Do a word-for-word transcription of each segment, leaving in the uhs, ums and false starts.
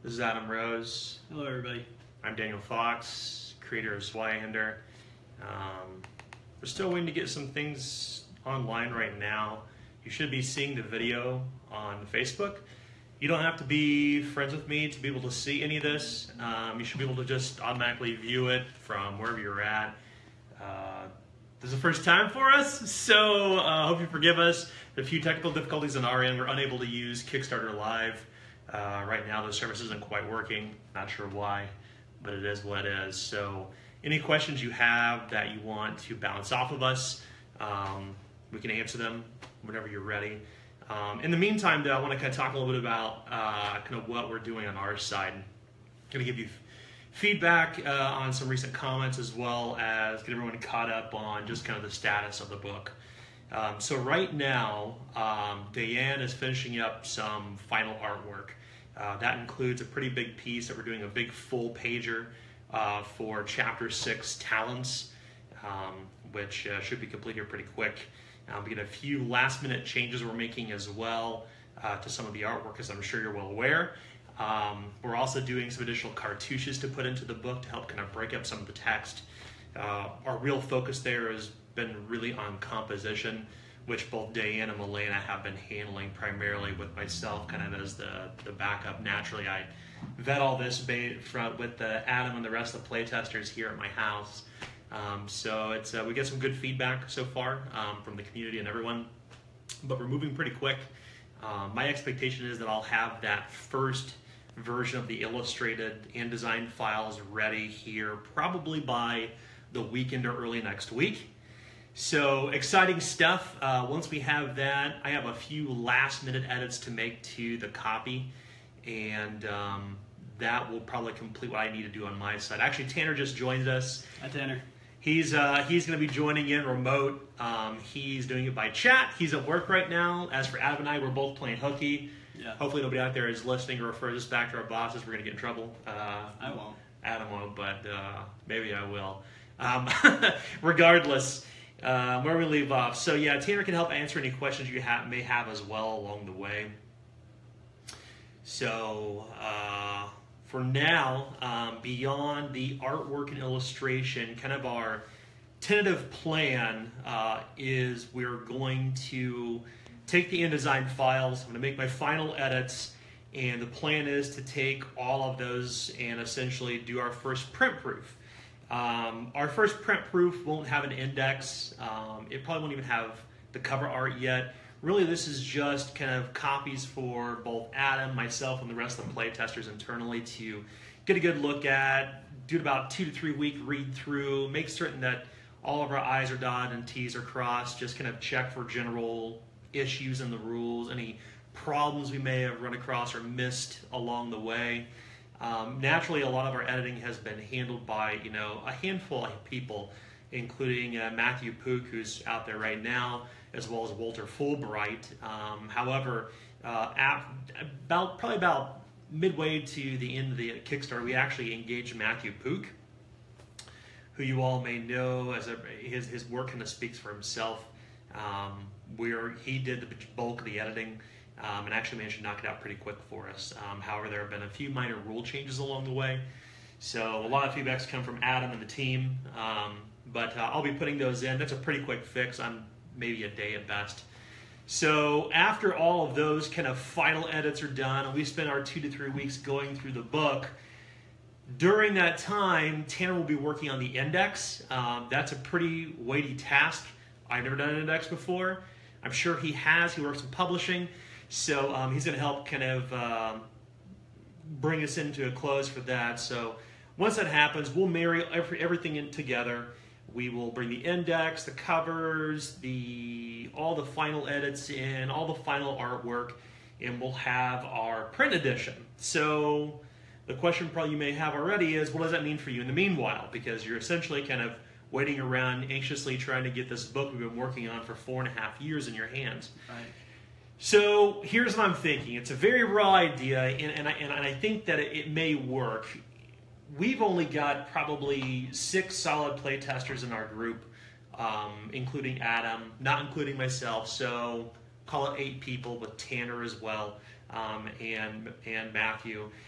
This is Adam Rose. Hello, everybody. I'm Daniel Fox, creator of Zweihander. Um, we're still waiting to get some things online right now. You should be seeing the video on Facebook. You don't have to be friends with me to be able to see any of this. Um, you should be able to just automatically view it from wherever you're at. Uh, this is the first time for us, so I uh, hope you forgive us. A few technical difficulties on our end. We're unable to use Kickstarter Live. Uh, right now, the service isn't quite working. Not sure why, but it is what it is. So any questions you have that you want to bounce off of us, um, we can answer them whenever you're ready. Um, in the meantime, though, I want to kind of talk a little bit about uh, kind of what we're doing on our side. I'm going to give you feedback uh, on some recent comments, as well as get everyone caught up on just kind of the status of the book. Um, so right now, um, Diane is finishing up some final artwork. Uh, that includes a pretty big piece that we're doing, a big full pager uh, for Chapter six, Talents, um, which uh, should be complete here pretty quick. Um, we get a few last minute changes we're making as well uh, to some of the artwork, as I'm sure you're well aware. Um, we're also doing some additional cartouches to put into the book to help kind of break up some of the text. Uh, our real focus there has been really on composition, which both Diane and Milena have been handling primarily, with myself kind of as the, the backup. Naturally, I vet all this from, with the Adam and the rest of the playtesters here at my house. Um, so it's uh, we get some good feedback so far um, from the community and everyone, but we're moving pretty quick. Um, my expectation is that I'll have that first version of the illustrated and designed files ready here probably by the weekend or early next week. So exciting stuff. Uh, once we have that, I have a few last minute edits to make to the copy, and um, that will probably complete what I need to do on my side. Actually, Tanner just joined us. Hi, Tanner. He's uh, he's going to be joining in remote. Um, he's doing it by chat. He's at work right now. As for Adam and I, we're both playing hooky. Yeah. Hopefully nobody out there is listening or refers us back to our bosses. We're going to get in trouble. Uh, I won't. Adam won't, but uh, maybe I will. Um, regardless, uh, where we leave off. So yeah, Tanner can help answer any questions you have, may have as well along the way. So uh, for now, um, beyond the artwork and illustration, kind of our tentative plan uh, is we're going to take the InDesign files. I'm going to make my final edits, and the plan is to take all of those and essentially do our first print proof. Um, our first print proof won't have an index. Um, it probably won't even have the cover art yet. Really, this is just kind of copies for both Adam, myself, and the rest of the playtesters internally to get a good look at, do about two to three week read through, make certain that all of our I's are dotted and T's are crossed, just kind of check for general issues in the rules, any problems we may have run across or missed along the way. Um, naturally, a lot of our editing has been handled by, you know, a handful of people, including uh, Matthew Pook, who's out there right now, as well as Walter Fulbright. Um, however, uh, at about probably about midway to the end of the Kickstarter, we actually engaged Matthew Pook, who you all may know as a, his his work kind of speaks for himself. Um, where he did the bulk of the editing um, and actually managed to knock it out pretty quick for us. Um, however, there have been a few minor rule changes along the way. So a lot of feedback's come from Adam and the team, um, but uh, I'll be putting those in. That's a pretty quick fix on maybe a day at best. So after all of those kind of final edits are done, and we spend our two to three weeks going through the book, during that time, Tanner will be working on the index. Um, that's a pretty weighty task. I've never done an index before. I'm sure he has. He works in publishing. So um, he's going to help kind of um, bring us into a close for that. So once that happens, we'll marry every, everything in together. We will bring the index, the covers, the all the final edits in, all the final artwork, and we'll have our print edition. So the question probably you may have already is, what does that mean for you in the meanwhile? Because you're essentially kind of waiting around anxiously trying to get this book we've been working on for four and a half years in your hands. Right. So here's what I'm thinking. It's a very raw idea, and, and, I, and I think that it, it may work. We've only got probably six solid playtesters in our group, um, including Adam, not including myself, so call it eight people with Tanner as well, um, and, and Matthew.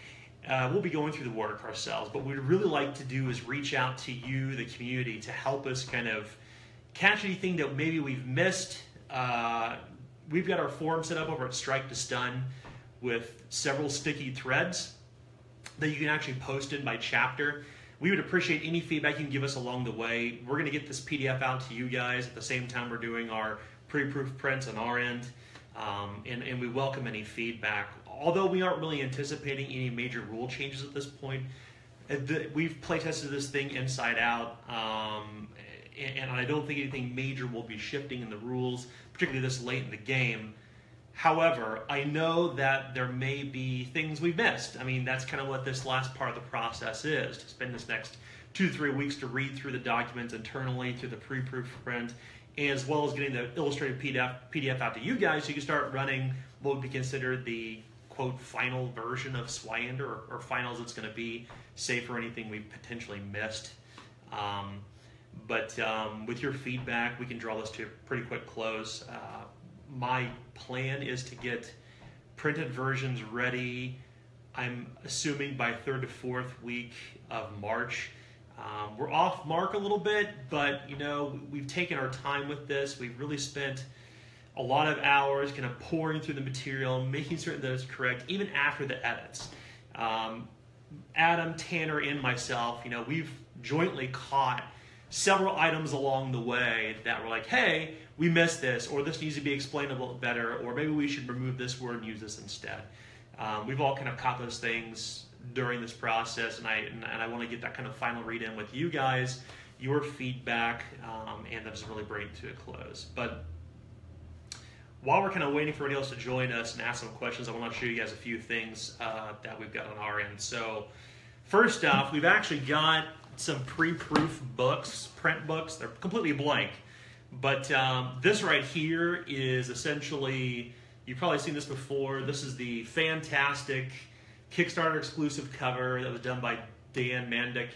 Uh, we'll be going through the work ourselves, but what we'd really like to do is reach out to you, the community, to help us kind of catch anything that maybe we've missed. Uh, we've got our forum set up over at Strike to Stun with several sticky threads that you can actually post in by chapter. We would appreciate any feedback you can give us along the way. We're going to get this P D F out to you guys at the same time we're doing our pre-proof prints on our end, um, and, and we welcome any feedback. Although we aren't really anticipating any major rule changes at this point, we've play tested this thing inside out, um, and I don't think anything major will be shifting in the rules, particularly this late in the game. However, I know that there may be things we've missed. I mean, that's kind of what this last part of the process is, to spend this next two to three weeks to read through the documents internally through the pre-proof print, as well as getting the illustrated P D F, P D F out to you guys so you can start running what would be considered the quote final version of Swyander, or, or finals it's going to be, save for anything we potentially missed. Um, but um, with your feedback, we can draw this to a pretty quick close. Uh, my plan is to get printed versions ready, I'm assuming by third to fourth week of March. Um, we're off mark a little bit, but you know, we've taken our time with this. We've really spent a lot of hours kind of pouring through the material, making certain that it's correct, even after the edits. Um, Adam, Tanner, and myself, you know, we've jointly caught several items along the way that were like, hey, we missed this, or this needs to be explained a little better, or maybe we should remove this word and use this instead. Um, we've all kind of caught those things during this process, and I and, and I want to get that kind of final read in with you guys, your feedback, um, and that just really bring it to a close. But while we're kind of waiting for everybody else to join us and ask some questions, I want to show you guys a few things uh, that we've got on our end. So first off, we've actually got some pre-proof books, print books. They're completely blank. But um, this right here is essentially, you've probably seen this before. This is the fantastic Kickstarter exclusive cover that was done by Dan Mandic.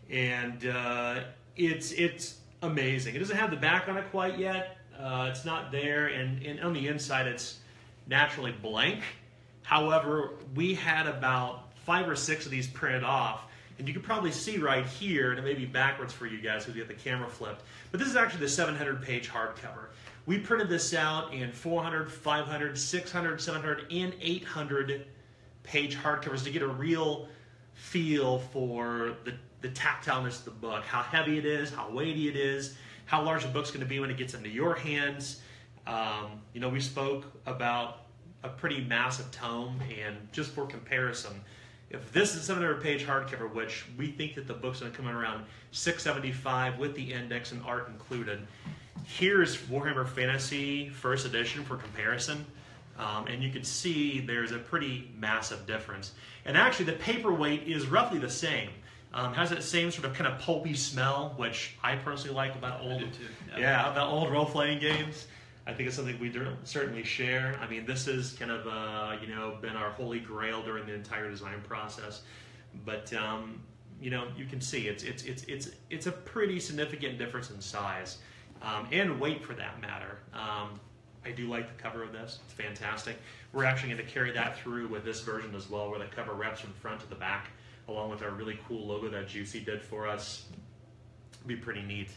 And uh, it's, it's amazing. It doesn't have the back on it quite yet. Uh, it's not there, and, and on the inside it's naturally blank. However, we had about five or six of these printed off, and you can probably see right here, and it may be backwards for you guys because we have the camera flipped, but this is actually the seven hundred page hardcover. We printed this out in four hundred, five hundred, six hundred, seven hundred, and eight hundred page hardcovers to get a real feel for the, the tactileness of the book, how heavy it is, how weighty it is, how large the book's going to be when it gets into your hands. Um, you know, we spoke about a pretty massive tome, and just for comparison, if this is a seven hundred page hardcover, which we think that the book's going to come in around six seventy-five with the index and art included, here's Warhammer Fantasy First Edition for comparison, um, and you can see there's a pretty massive difference. And actually, the paperweight is roughly the same. Um, has that same sort of kind of pulpy smell, which I personally like about old, yeah. yeah, about old role-playing games. I think it's something we certainly share. I mean, this has kind of uh, you know, been our holy grail during the entire design process. But um, you know, you can see it's it's it's it's it's a pretty significant difference in size um, and weight, for that matter. Um, I do like the cover of this; it's fantastic. We're actually going to carry that through with this version as well, where the cover wraps from front to the back, along with our really cool logo that Juicy did for us. It'd be pretty neat.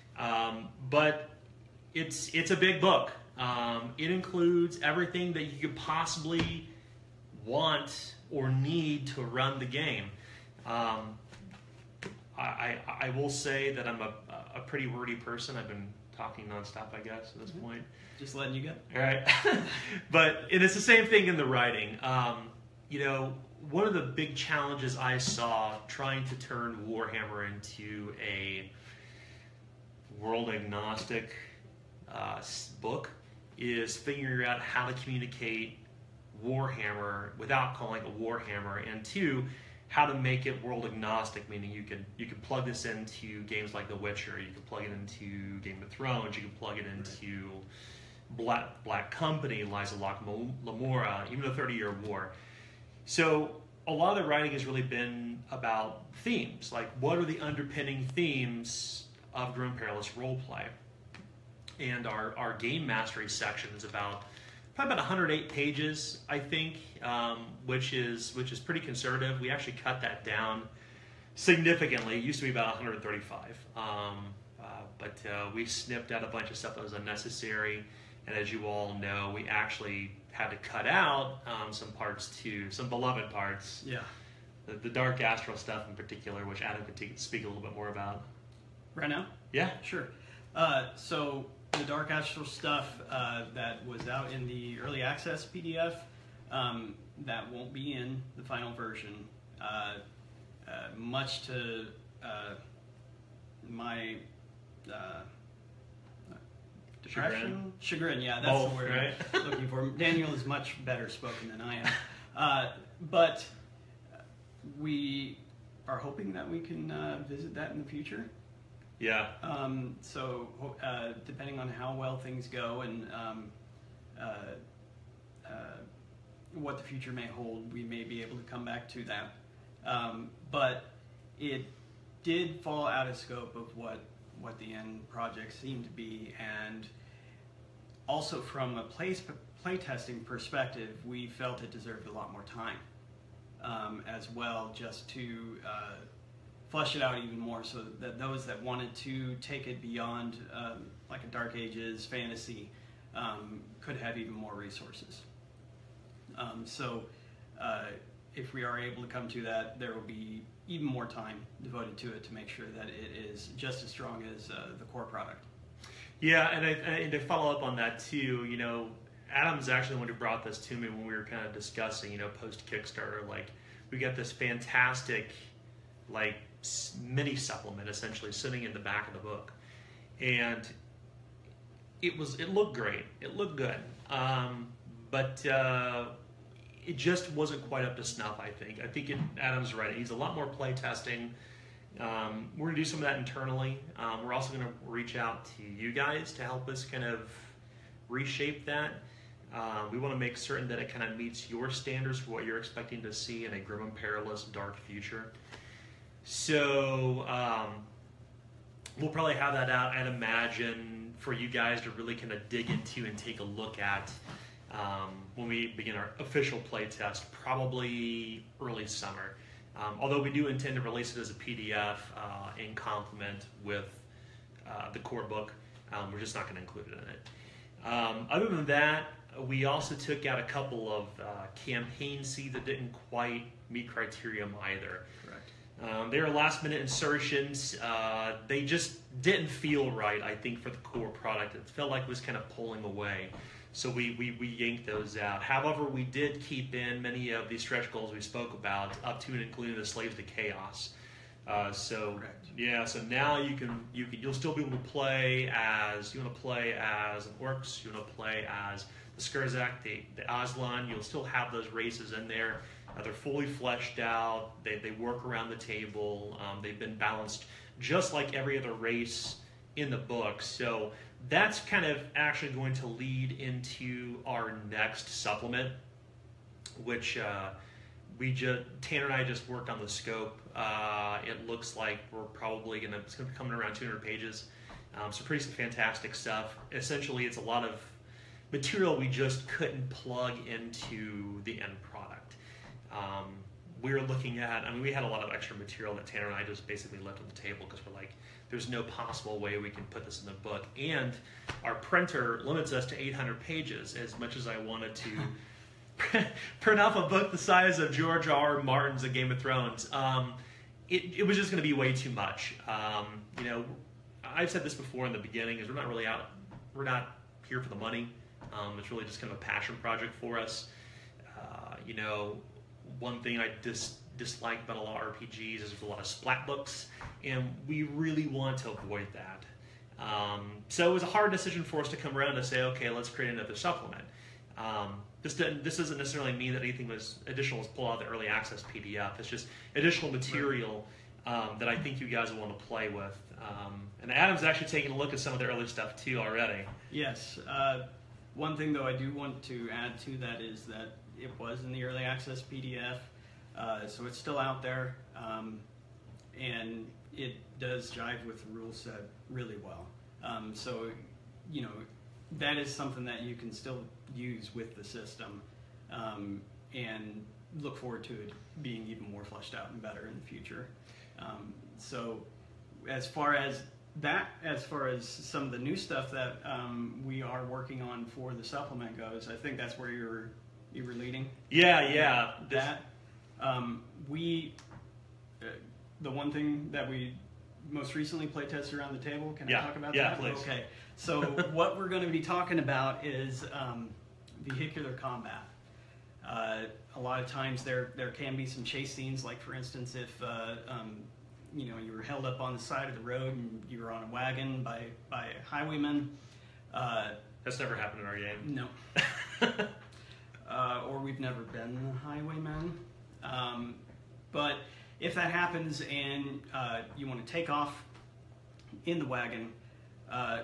Um, but it's it's a big book. Um, it includes everything that you could possibly want or need to run the game. Um, I, I, I will say that I'm a, a pretty wordy person. I've been talking nonstop, I guess, at this mm-hmm. point. Just letting you go. All right. But and it's the same thing in the writing. Um, you know, one of the big challenges I saw trying to turn Warhammer into a world agnostic uh, book is figuring out how to communicate Warhammer without calling it Warhammer, and two, how to make it world agnostic, meaning you can you can plug this into games like The Witcher, you can plug it into Game of Thrones, you can plug it into Black Black Company, Lies of Locke Lamora, even the Thirty Year War. So a lot of the writing has really been about themes, like what are the underpinning themes of Grim Perilous Roleplay. And our, our game mastery section is about probably about one hundred eight pages, I think, um, which is which is pretty conservative. We actually cut that down significantly. It used to be about one hundred thirty-five, um, uh, but uh, we snipped out a bunch of stuff that was unnecessary. And as you all know, we actually had to cut out um, some parts too, some beloved parts. Yeah. The, the Dark Astral stuff in particular, which Adam could t- speak a little bit more about. Right now? Yeah. Sure. Uh, so the Dark Astral stuff uh, that was out in the early access P D F, um, that won't be in the final version. Uh, uh, much to uh, my uh, depression, chagrin. chagrin. Yeah, that's Both, the word right? I'm looking for. Daniel is much better spoken than I am, uh, but we are hoping that we can uh, visit that in the future. Yeah. Um, so uh, depending on how well things go and um, uh, uh, what the future may hold, we may be able to come back to that. Um, but it did fall out of scope of what what the end project seemed to be, and also from a play play testing perspective, we felt it deserved a lot more time um, as well, just to uh, flesh it out even more, so that those that wanted to take it beyond um, like a Dark Ages fantasy um, could have even more resources. Um, so uh, if we are able to come to that, there will be even more time devoted to it to make sure that it is just as strong as uh, the core product. Yeah, and, I, and to follow up on that too, you know, Adam's actually the one who brought this to me when we were kind of discussing, you know, post Kickstarter, like we got this fantastic, like mini supplement essentially sitting in the back of the book, and it was it looked great, it looked good, um, but uh, it just wasn't quite up to snuff. I think I think it, Adam's right. He's a lot more play testing. Um, we're gonna do some of that internally. Um, we're also gonna reach out to you guys to help us kind of reshape that. Uh, we want to make certain that it kind of meets your standards for what you're expecting to see in a grim and perilous dark future. So um, we'll probably have that out, I'd imagine, for you guys to really kind of dig into and take a look at um, when we begin our official play test, probably early summer. Um, although we do intend to release it as a P D F uh, in complement with uh, the core book, um, we're just not going to include it in it. Um, other than that, we also took out a couple of uh, campaign seeds that didn't quite meet criteria either. Correct. Um, they were last minute insertions. Uh, they just didn't feel right, I think, for the core product. It felt like it was kind of pulling away. So we, we, we yanked those out. However, we did keep in many of these stretch goals we spoke about, up to and including the Slaves to Chaos. Uh, so Correct. yeah, so now you can you can you'll still be able to play as you want to play as an Orcs, you want to play as the Skurzak, the the Aslan. You'll still have those races in there. Uh, they're fully fleshed out. They they work around the table. Um, they've been balanced just like every other race in the book. So that's kind of actually going to lead into our next supplement, which uh, we just Tanner and I just worked on the scope. Uh, it looks like we're probably gonna it's gonna be coming around two hundred pages. Um, so pretty fantastic stuff. Essentially, it's a lot of material we just couldn't plug into the end product. Um, we were looking at, I mean, we had a lot of extra material that Tanner and I just basically left on the table because we're like, there's no possible way we can put this in the book. And our printer limits us to eight hundred pages. As much as I wanted to print off a book the size of George R. R. Martin's A Game of Thrones, um, it, it was just going to be way too much. Um, you know, I've said this before in the beginning, is we're not really out, we're not here for the money. Um, it's really just kind of a passion project for us. Uh, you know, one thing I dis- dislike about a lot of R P Gs is there's a lot of splat books, and we really want to avoid that. Um, so it was a hard decision for us to come around to say, okay, let's create another supplement. Um, this, didn't, this doesn't necessarily mean that anything was additional was pulled out of the early access P D F. It's just additional material um, that I think you guys will want to play with. Um, and Adam's actually taking a look at some of the early stuff too already. Yes. Uh, one thing though I do want to add to that is that it was in the early access P D F, uh, so it's still out there, um, and it does jive with the rule set really well. Um, so, you know, that is something that you can still use with the system, um, and look forward to it being even more fleshed out and better in the future. Um, so as far as that, as far as some of the new stuff that um, we are working on for the supplement goes, I think that's where you're you were leading. Yeah, yeah. That um, we uh, the one thing that we most recently play tested around the table. Can yeah. I talk about yeah, that? Please. Okay. So what we're going to be talking about is um, vehicular combat. Uh, a lot of times there there can be some chase scenes, like for instance, if uh, um, you know, you were held up on the side of the road and you were on a wagon by by highwaymen. Uh, That's never happened in our game. No. uh, or we've never been the highwaymen. Um, but if that happens and uh, you want to take off in the wagon, uh,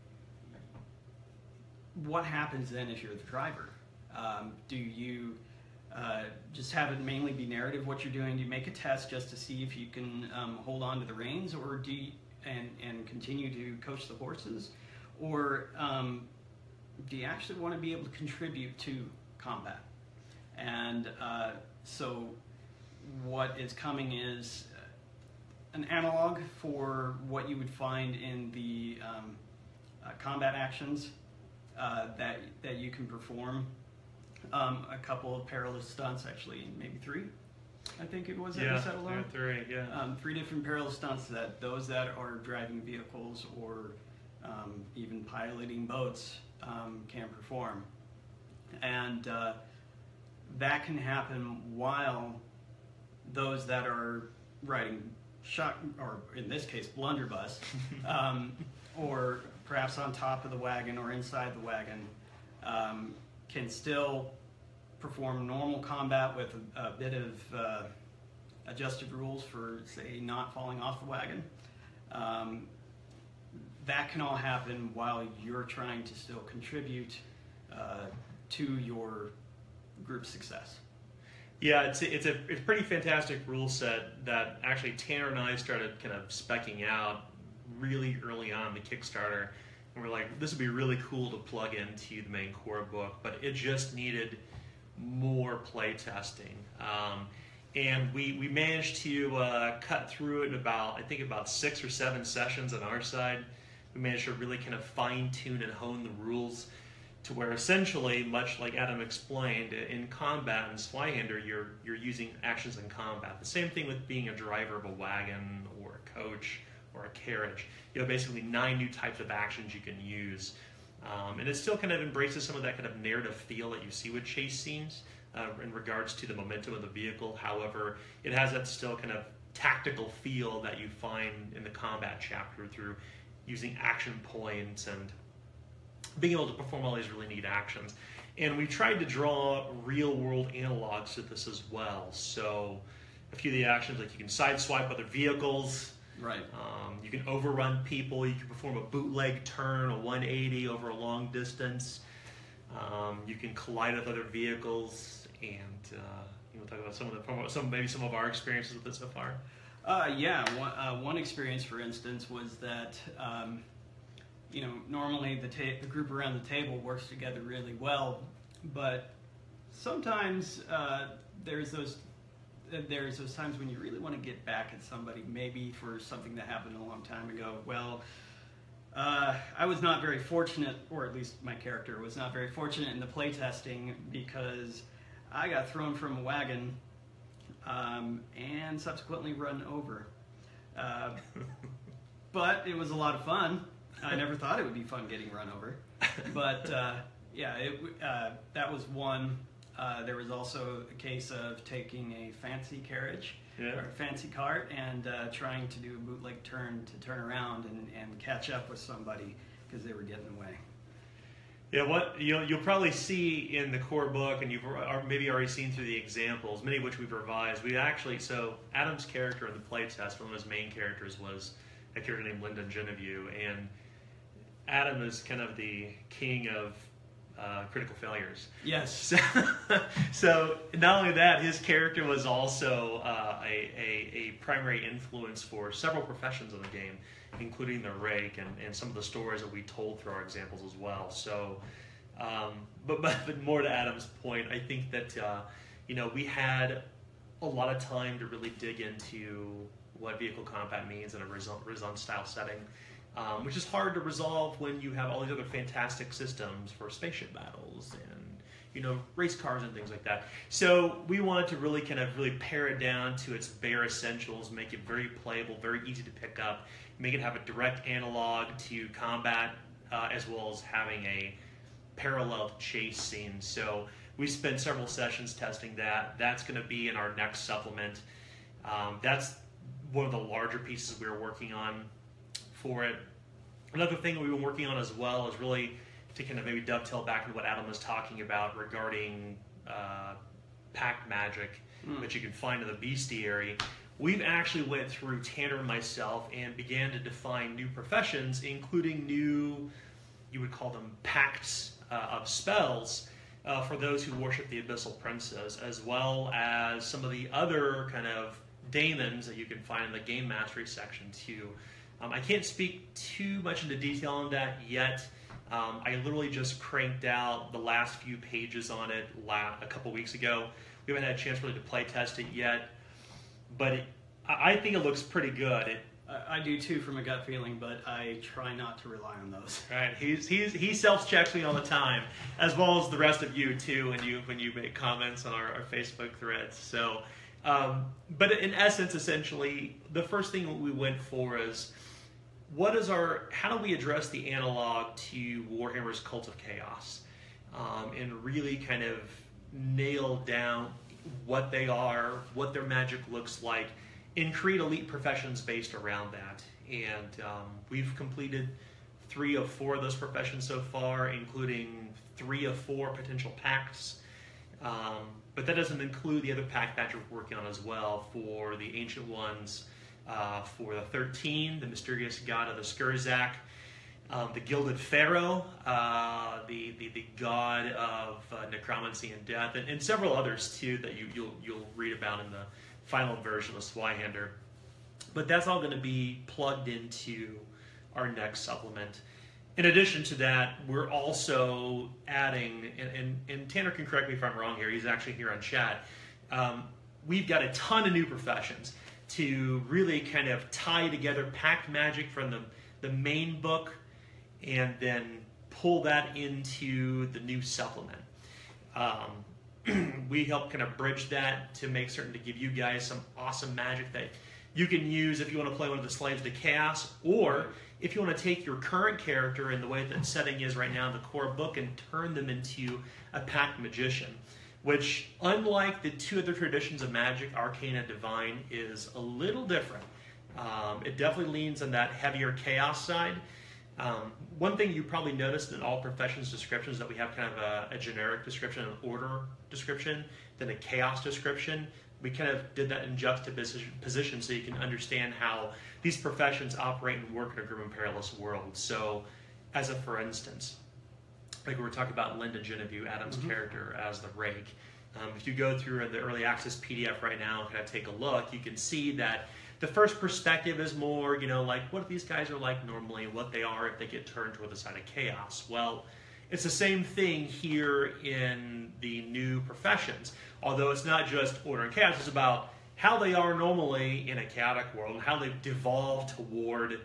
what happens then if you're the driver? Um, do you uh, just have it mainly be narrative what you're doing? Do you make a test just to see if you can um, hold on to the reins, or do you, and and continue to coach the horses, or um, do you actually want to be able to contribute to combat? And uh, so what is coming is an analog for what you would find in the um, uh, combat actions uh, that that you can perform. Um, a couple of perilous stunts, actually, maybe three, I think it was that yeah, we settled on. Yeah, three, yeah. Um, three different perilous stunts that those that are driving vehicles or um, even piloting boats um, can perform. And uh, that can happen while those that are riding shot, or in this case, blunderbuss, um, or perhaps on top of the wagon or inside the wagon, um, can still perform normal combat with a, a bit of uh, adjusted rules for, say, not falling off the wagon. Um, that can all happen while you're trying to still contribute uh, to your group's success. Yeah, it's a, it's a it's a pretty fantastic rule set that actually Tanner and I started kind of specking out really early on the Kickstarter. And we're like, this would be really cool to plug into the main core book, but it just needed more play testing. Um, and we, we managed to uh, cut through it in about, I think about six or seven sessions on our side. We managed to really kind of fine tune and hone the rules to where essentially, much like Adam explained, in combat in Zweihander, you're, you're using actions in combat. The same thing with being a driver of a wagon or a coach or a carriage. You have basically nine new types of actions you can use. Um, and it still kind of embraces some of that kind of narrative feel that you see with chase scenes uh, in regards to the momentum of the vehicle. However, it has that still kind of tactical feel that you find in the combat chapter through using action points and being able to perform all these really neat actions. And we tried to draw real-world analogs to this as well. So a few of the actions, like you can sideswipe other vehicles. Right. Um, you can overrun people. You can perform a bootleg turn, a one eighty over a long distance. Um, you can collide with other vehicles, and uh, you know, talk about some of the some maybe some of our experiences with it so far. Uh, yeah. One, uh, one experience, for instance, was that um, you know normally the ta- the group around the table works together really well, but sometimes uh, there's those. There's those times when you really want to get back at somebody, maybe for something that happened a long time ago. Well, uh, I was not very fortunate, or at least my character was not very fortunate in the playtesting, because I got thrown from a wagon um, and subsequently run over. Uh, but it was a lot of fun. I never thought it would be fun getting run over. But uh, yeah, it, uh, that was one. Uh, there was also a case of taking a fancy carriage yeah. or a fancy cart and uh, trying to do a bootleg turn to turn around and, and catch up with somebody because they were getting away. Yeah, what you'll, you'll probably see in the core book, and you've maybe already seen through the examples, many of which we've revised. We actually, so Adam's character in the playtest, one of his main characters was a character named Lyndon Genevieve, and Adam is kind of the king of Uh, critical failures. Yes. So, so not only that, his character was also uh, a, a, a primary influence for several professions in the game, including the rake and, and some of the stories that we told through our examples as well. So Um, but, but but more to Adam's point, I think that uh, you know we had a lot of time to really dig into what vehicle combat means in a Raison style setting, um, which is hard to resolve when you have all these other fantastic systems for spaceship battles and you know race cars and things like that. So we wanted to really kind of really pare it down to its bare essentials, make it very playable, very easy to pick up, make it have a direct analog to combat, uh, as well as having a parallel chase scene. So we spent several sessions testing that. That's going to be in our next supplement. Um, that's one of the larger pieces we were working on for it. Another thing we've been working on as well is really to kind of maybe dovetail back into what Adam was talking about regarding uh, pact magic, mm. which you can find in the bestiary. We've actually went through, Tanner and myself, and began to define new professions, including new, you would call them pacts uh, of spells, uh, for those who worship the Abyssal Princes, as well as some of the other kind of daemons that you can find in the Game Mastery section too. Um, I can't speak too much into detail on that yet. Um, I literally just cranked out the last few pages on it la a couple weeks ago. We haven't had a chance really to play test it yet, but it, I think it looks pretty good. It, I do too, from a gut feeling, but I try not to rely on those. Right, he's he's he self-checks me all the time, as well as the rest of you too, when you when you make comments on our, our Facebook threads. So, um, but in essence, essentially, the first thing we went for is what is our how do we address the analog to Warhammer's Cult of Chaos, um, and really kind of nail down what they are, what their magic looks like, and create elite professions based around that. And um, we've completed three of four of those professions so far, including three of four potential pacts. Um, but that doesn't include the other pact that we're working on as well for the Ancient Ones, uh, for the thirteen, the Mysterious God of the Skurzak, um, the Gilded Pharaoh, uh, the, the the God of uh, Necromancy and Death, and, and several others too that you, you'll, you'll read about in the final version of Zweihander. But that's all going to be plugged into our next supplement. In addition to that, we're also adding, and, and, and Tanner can correct me if I'm wrong here, he's actually here on chat, um, we've got a ton of new professions to really kind of tie together pact magic from the, the main book and then pull that into the new supplement. Um, we help kind of bridge that to make certain to give you guys some awesome magic that you can use if you want to play one of the Slaves to Chaos, or if you want to take your current character in the way that setting is right now in the core book and turn them into a pact magician, which, unlike the two other traditions of magic, Arcane and Divine, is a little different. Um, it definitely leans on that heavier chaos side. Um, one thing you probably noticed in all professions descriptions is that we have kind of a, a generic description, an order description, then a chaos description. We kind of did that in juxtaposition so you can understand how these professions operate and work in a grim and perilous world. So, as a for instance, like we were talking about Linda Genevieve, Adam's mm-hmm. character as the Rake. Um, if you go through the early access P D F right now and kind of take a look, you can see that the first perspective is more, you know, like what these guys are like normally and what they are if they get turned toward the side of chaos. Well, it's the same thing here in the new professions, although it's not just order and chaos, it's about how they are normally in a chaotic world and how they've devolved toward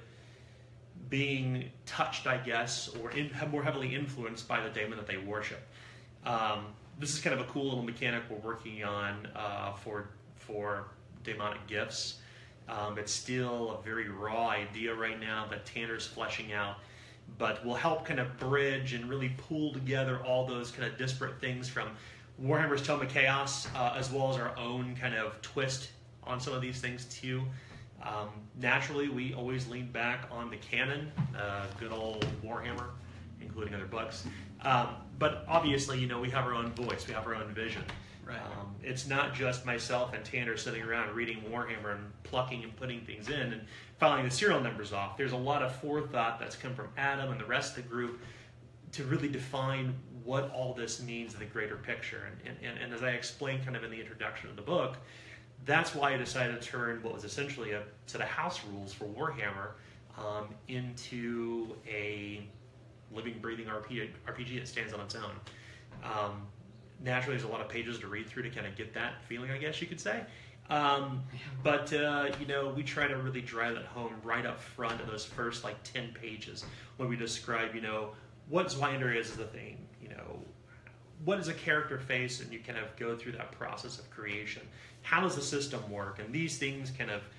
being touched, I guess, or in, more heavily influenced by the daemon that they worship. Um, this is kind of a cool little mechanic we're working on uh, for, for demonic gifts. Um, it's still a very raw idea right now that Tanner's fleshing out, but will help kind of bridge and really pull together all those kind of disparate things from Warhammer's Tome of Chaos, uh, as well as our own kind of twist on some of these things too. Um, naturally, we always lean back on the canon, uh, good old Warhammer, including other books. Um, but obviously, you know, we have our own voice, we have our own vision. Right. Um, it's not just myself and Tanner sitting around reading Warhammer and plucking and putting things in and filing the serial numbers off. There's a lot of forethought that's come from Adam and the rest of the group to really define what all this means in the greater picture. And, and, and as I explained kind of in the introduction of the book, that's why I decided to turn what was essentially a set of house rules for Warhammer um, into a living, breathing R P G that stands on its own. Um, naturally, there's a lot of pages to read through to kind of get that feeling, I guess you could say. Um, but, uh, you know, we try to really drive that home right up front of those first, like, ten pages when we describe, you know, what Zweihander is as a thing, you know, what does a character face, and you kind of go through that process of creation. How does the system work? And these things kind of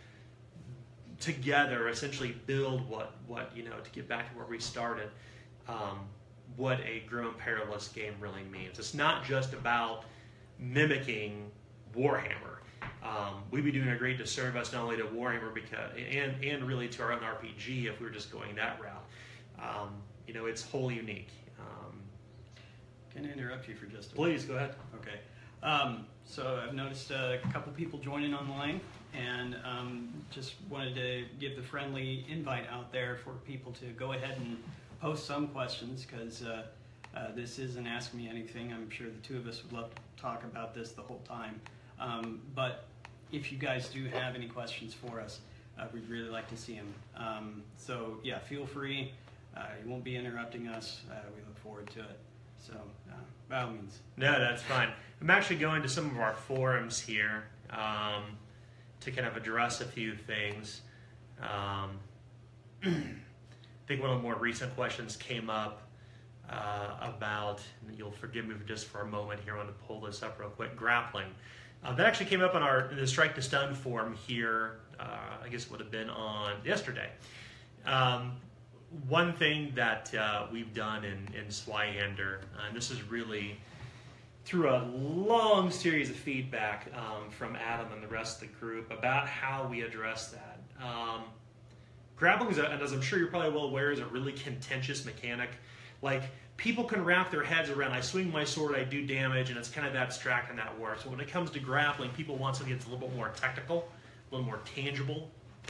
together essentially build what, what you know, to get back to where we started, um, what a Grim and Perilous game really means. It's not just about mimicking Warhammer. Um, we'd be doing a great disservice not only to Warhammer because, and, and really to our own R P G if we were just going that route. Um, you know, it's wholly unique. Um, Can I interrupt you for just a please, go ahead. Okay. Um, so I've noticed a couple people joining online, and um, just wanted to give the friendly invite out there for people to go ahead and post some questions, because uh, uh, this isn't Ask Me Anything. I'm sure the two of us would love to talk about this the whole time. Um, but if you guys do have any questions for us, uh, we'd really like to see them. Um, so yeah, feel free. Uh, you won't be interrupting us. Uh, we look forward to it. So uh, by all means. No, that's fine. I'm actually going to some of our forums here um, to kind of address a few things. Um, I think one of the more recent questions came up uh, about, and you'll forgive me just for a moment here, I want to pull this up real quick, grappling. Uh, that actually came up on our the Strike to Stun forum here, uh, I guess it would have been on yesterday. Um, one thing that uh, we've done in, in Zweihander, uh, and this is really through a long series of feedback um, from Adam and the rest of the group about how we address that. Um, grappling, is a, and as I'm sure you're probably well aware, is a really contentious mechanic. Like, people can wrap their heads around, I swing my sword, I do damage, and it's kind of abstract and that works. But when it comes to grappling, people want something that's a little bit more technical, a little more tangible.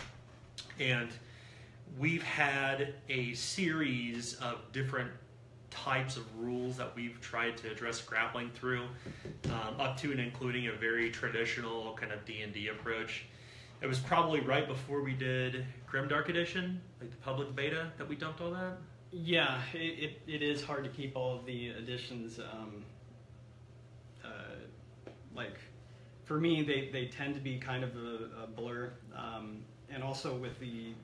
And we've had a series of different types of rules that we've tried to address grappling through, um, up to and including a very traditional kind of D and D approach. It was probably right before we did Grimdark Edition, like the public beta, that we dumped all that. Yeah, it, it, it is hard to keep all of the additions, um, uh, like, for me, they, they tend to be kind of a, a blur, um, and also with the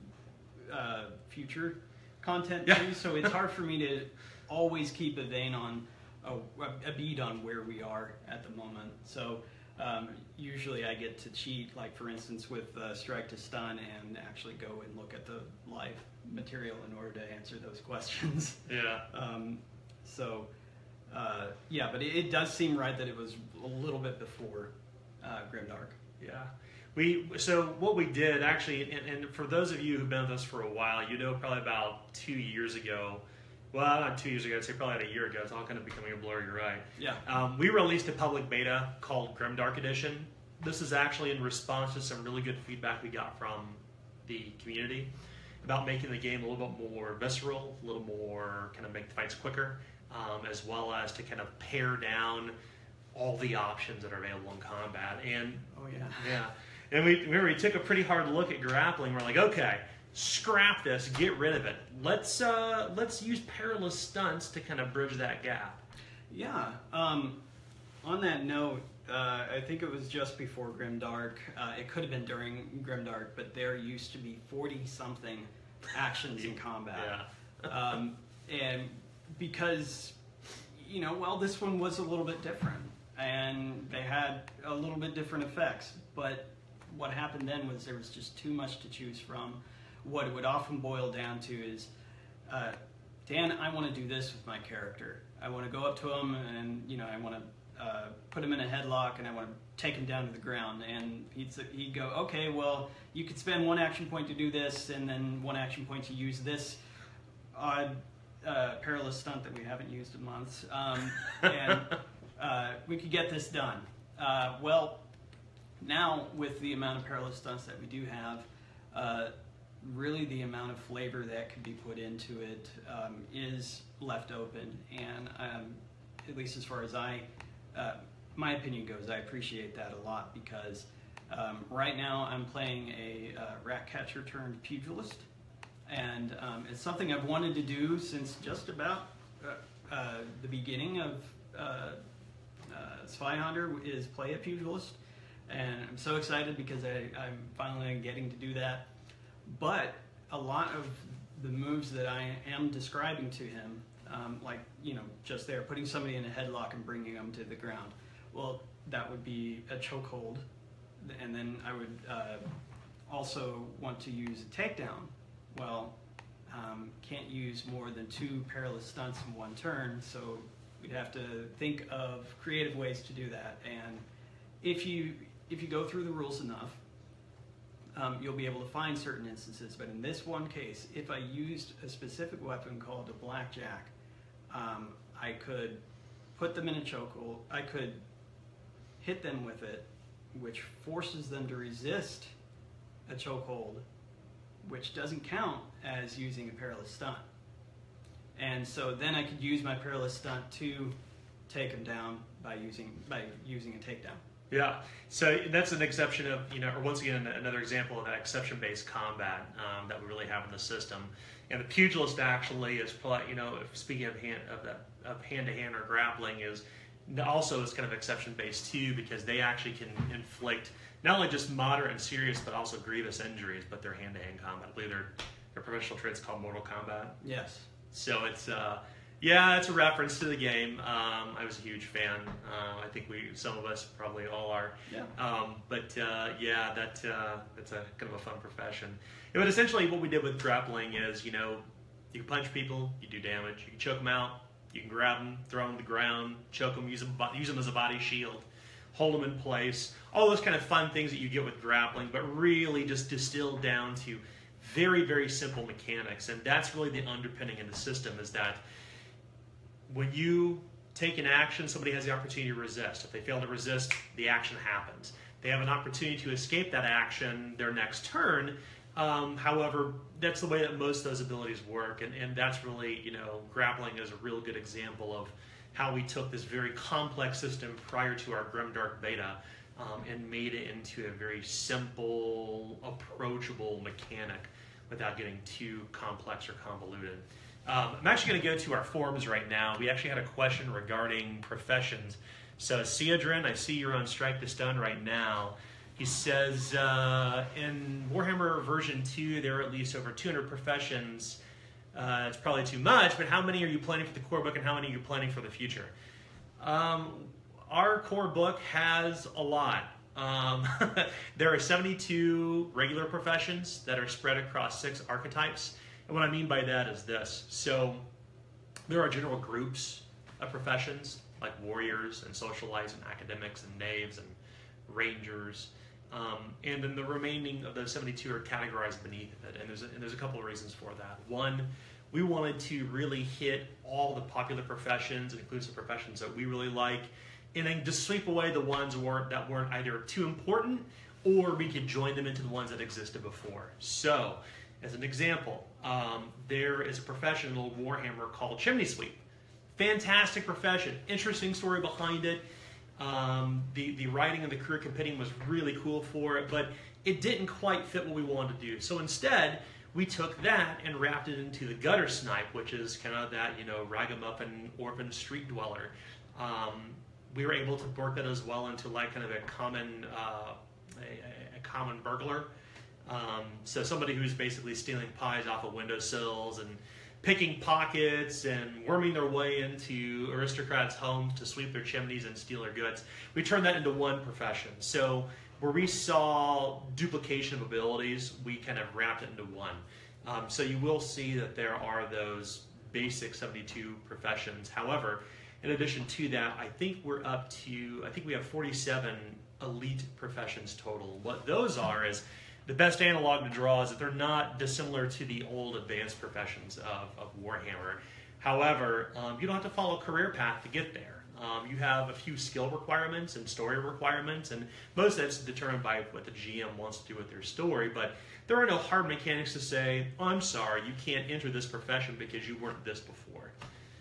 uh, future content yeah. too, so it's hard for me to always keep a vein on, a, a beat on where we are at the moment. So um, usually I get to cheat, like for instance with uh, Strike to Stun, and actually go and look at the live material in order to answer those questions. Yeah. Um, so, uh, yeah, but it, it does seem right that it was a little bit before uh, Grimdark. Yeah. We, so what we did actually, and, and for those of you who've been with us for a while, you know probably about two years ago, well, not two years ago, I'd say probably about a year ago, it's all kind of becoming a blur, you're right. Yeah. Um, we released a public beta called Grimdark Edition. This is actually in response to some really good feedback we got from the community about making the game a little bit more visceral, a little more kind of make the fights quicker, um, as well as to kind of pare down all the options that are available in combat. And oh yeah, yeah, and we remember we took a pretty hard look at grappling. We're like, okay, scrap this, get rid of it. Let's uh, let's use perilous stunts to kind of bridge that gap. Yeah. Um, on that note, uh, I think it was just before Grimdark. Uh, it could have been during Grimdark, but there used to be forty something actions in combat. Yeah. um, and because, you know, well, this one was a little bit different, and they had a little bit different effects. But what happened then was there was just too much to choose from. What it would often boil down to is, uh, Dan, I want to do this with my character. I want to go up to him and, you know, I want to uh, put him in a headlock, and I want to take him down to the ground. And he'd, he'd go, okay, well, you could spend one action point to do this, and then one action point to use this odd uh, perilous stunt that we haven't used in months. Um, and uh, we could get this done. Uh, well, now with the amount of perilous stunts that we do have, uh, really the amount of flavor that could be put into it um, is left open. And um, at least as far as I, uh, my opinion goes, I appreciate that a lot, because um, right now I'm playing a uh, rat catcher turned pugilist. and um, it's something I've wanted to do since just about uh, uh, the beginning of uh, uh, Spy Hunter is play a pugilist, and I'm so excited because I, I'm finally getting to do that. But a lot of the moves that I am describing to him, um, like, you know, just there, putting somebody in a headlock and bringing them to the ground, well, that would be a chokehold, and then I would uh, also want to use a takedown. Well, um, can't use more than two perilous stunts in one turn, so we'd have to think of creative ways to do that. And if you if you go through the rules enough, um, you'll be able to find certain instances. But in this one case, if I used a specific weapon called a blackjack, um, I could put them in a chokehold. I could hit them with it, which forces them to resist a chokehold, which doesn't count as using a perilous stunt. And so then I could use my perilous stunt to take them down by using by using a takedown. Yeah, so that's an exception of, you know, or once again, another example of that exception-based combat um, that we really have in the system. And the pugilist actually is, you know, speaking of hand of that of hand-to-hand or grappling, is also is kind of exception-based too, because they actually can inflict not only just moderate and serious, but also grievous injuries. But they're hand-to-hand combat. I believe their their professional trade's called Mortal Kombat. Yes. So it's uh, yeah, it's a reference to the game. Um, I was a huge fan. Uh, I think we, some of us, probably all are. Yeah. Um, but uh, yeah, that uh, that's a kind of a fun profession. Yeah, but essentially, what we did with grappling is, you know, you can punch people, you do damage. You can choke them out. You can grab them, throw them to the ground, choke them, use them, use them as a body shield, hold them in place. All those kind of fun things that you get with grappling, but really just distilled down to very, very simple mechanics. And that's really the underpinning in the system, is that when you take an action, somebody has the opportunity to resist. If they fail to resist, the action happens. They have an opportunity to escape that action their next turn. Um, however, that's the way that most of those abilities work, and, and that's really, you know, grappling is a real good example of how we took this very complex system prior to our Grimdark beta um, and made it into a very simple, approachable mechanic without getting too complex or convoluted. Um, I'm actually going to go to our forums right now. We actually had a question regarding professions. So, Seadrin, I see you're on Strike to Stun right now. He says, uh, in Warhammer version two, there are at least over two hundred professions. Uh, it's probably too much, but how many are you planning for the core book, and how many are you planning for the future? Um, our core book has a lot. Um, there are seventy-two regular professions that are spread across six archetypes. And what I mean by that is this. So there are general groups of professions, like warriors and socialites and academics and knaves and rangers. Um, and then the remaining of those seventy-two are categorized beneath it. And there's, a, and there's a couple of reasons for that. One, we wanted to really hit all the popular professions and inclusive professions that we really like, and then just sweep away the ones weren't, that weren't either too important, or we could join them into the ones that existed before. So, as an example, um, there is a profession in Warhammer called Chimney Sweep. Fantastic profession, interesting story behind it. Um, the, the writing and the career compendium was really cool for it, but it didn't quite fit what we wanted to do. So instead, we took that and wrapped it into the Gutter Snipe, which is kind of that, you know, ragamuffin orphan street dweller. Um, we were able to work that as well into like kind of a common, uh, a, a common burglar. Um, so somebody who's basically stealing pies off of windowsills and picking pockets and worming their way into aristocrats' homes to sweep their chimneys and steal their goods. We turned that into one profession. So where we saw duplication of abilities, we kind of wrapped it into one. Um, so you will see that there are those basic seventy-two professions. However, in addition to that, I think we're up to, I think we have forty-seven elite professions total. What those are is, the best analog to draw is that they're not dissimilar to the old advanced professions of, of Warhammer. However, um, you don't have to follow a career path to get there. Um, you have a few skill requirements and story requirements, and most of that's determined by what the G M wants to do with their story, but there are no hard mechanics to say, oh, I'm sorry, you can't enter this profession because you weren't this before.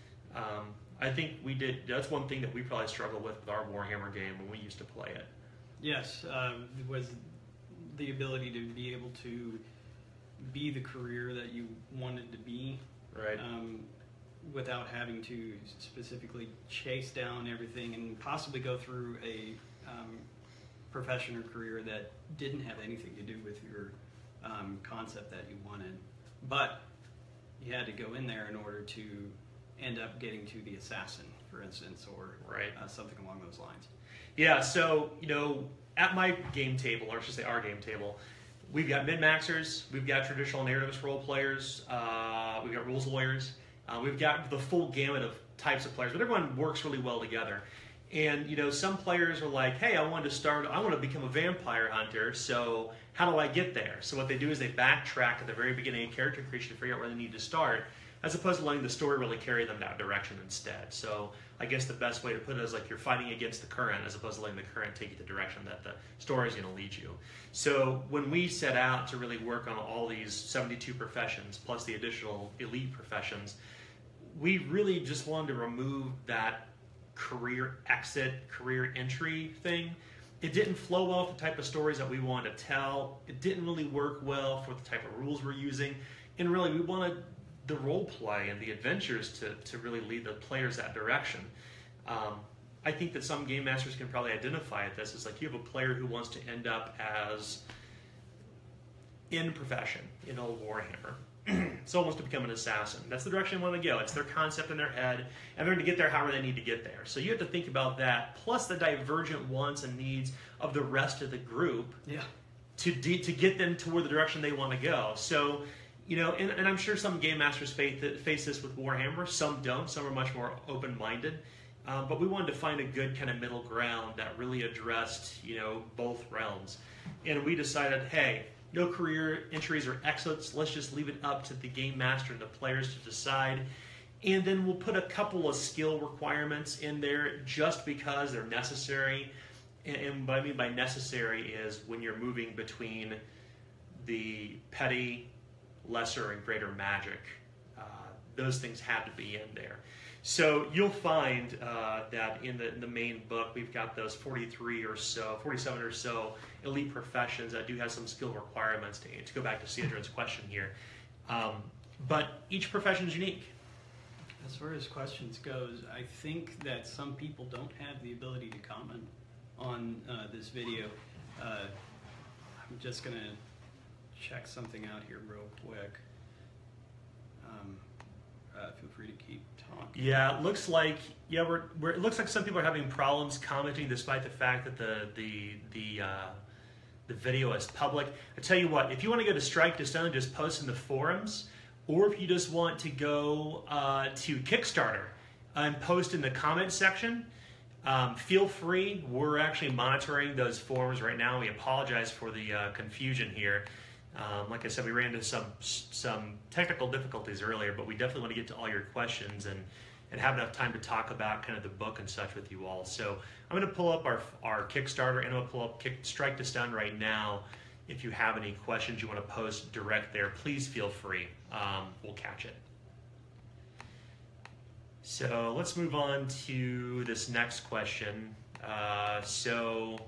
Um, I think we did, that's one thing that we probably struggled with with our Warhammer game when we used to play it. Yes, um, it was the ability to be able to be the career that you wanted to be, Right. um, without having to specifically chase down everything and possibly go through a um, profession or career that didn't have anything to do with your um, concept that you wanted. But you had to go in there in order to end up getting to the assassin, for instance, or Right. uh, something along those lines. Yeah, so, you know, at my game table, or I should say our game table, we've got min-maxers, we've got traditional narrativist role players, uh, we've got rules lawyers, uh, we've got the full gamut of types of players, but everyone works really well together. And, you know, some players are like, hey, I want to start, I want to become a vampire hunter, so how do I get there? So what they do is they backtrack at the very beginning of character creation to figure out where they need to start, as opposed to letting the story really carry them that direction instead. So I guess the best way to put it is like you're fighting against the current as opposed to letting the current take you the direction that the story is going to lead you. So when we set out to really work on all these seventy-two professions, plus the additional elite professions, we really just wanted to remove that career exit, career entry thing. It didn't flow well with the type of stories that we wanted to tell. It didn't really work well for the type of rules we're using. And really, we wanted the role play and the adventures to, to really lead the players that direction. Um, I think that some game masters can probably identify at this. It's like you have a player who wants to end up as in profession in old Warhammer. Someone wants to become an assassin. That's the direction they want to go. It's their concept in their head, and they're going to get there however they need to get there. So you have to think about that, plus the divergent wants and needs of the rest of the group Yeah. to de- to get them toward the direction they want to go. So, you know, and, and I'm sure some game masters face, face this with Warhammer. Some don't. Some are much more open-minded. Um, but we wanted to find a good kind of middle ground that really addressed, you know, both realms. And we decided, hey, no career entries or exits. Let's just leave it up to the game master and the players to decide. And then we'll put a couple of skill requirements in there just because they're necessary. And, and what I mean by necessary is when you're moving between the petty, lesser, and greater magic. Uh, those things have to be in there. So you'll find uh, that in the, in the main book, we've got those forty-three or so, forty-seven or so elite professions that do have some skill requirements to, to go back to Cedron's question here. Um, but each profession is unique. As far as questions goes, I think that some people don't have the ability to comment on uh, this video. Uh, I'm just going to check something out here real quick. Um, uh, feel free to keep talking. Yeah, it looks like yeah, we're, we're it looks like some people are having problems commenting despite the fact that the the the uh, the video is public. I tell you what, if you want to go to Strike to Stone, just post in the forums, or if you just want to go uh, to Kickstarter and post in the comment section, um, feel free. We're actually monitoring those forums right now. We apologize for the uh, confusion here. Um, like I said, we ran into some some technical difficulties earlier, but we definitely want to get to all your questions and, and have enough time to talk about kind of the book and such with you all. So I'm going to pull up our, our Kickstarter, and I'm going to pull up Kick, Strike to Stun right now. If you have any questions you want to post direct there, please feel free. Um, we'll catch it. So let's move on to this next question. Uh, so...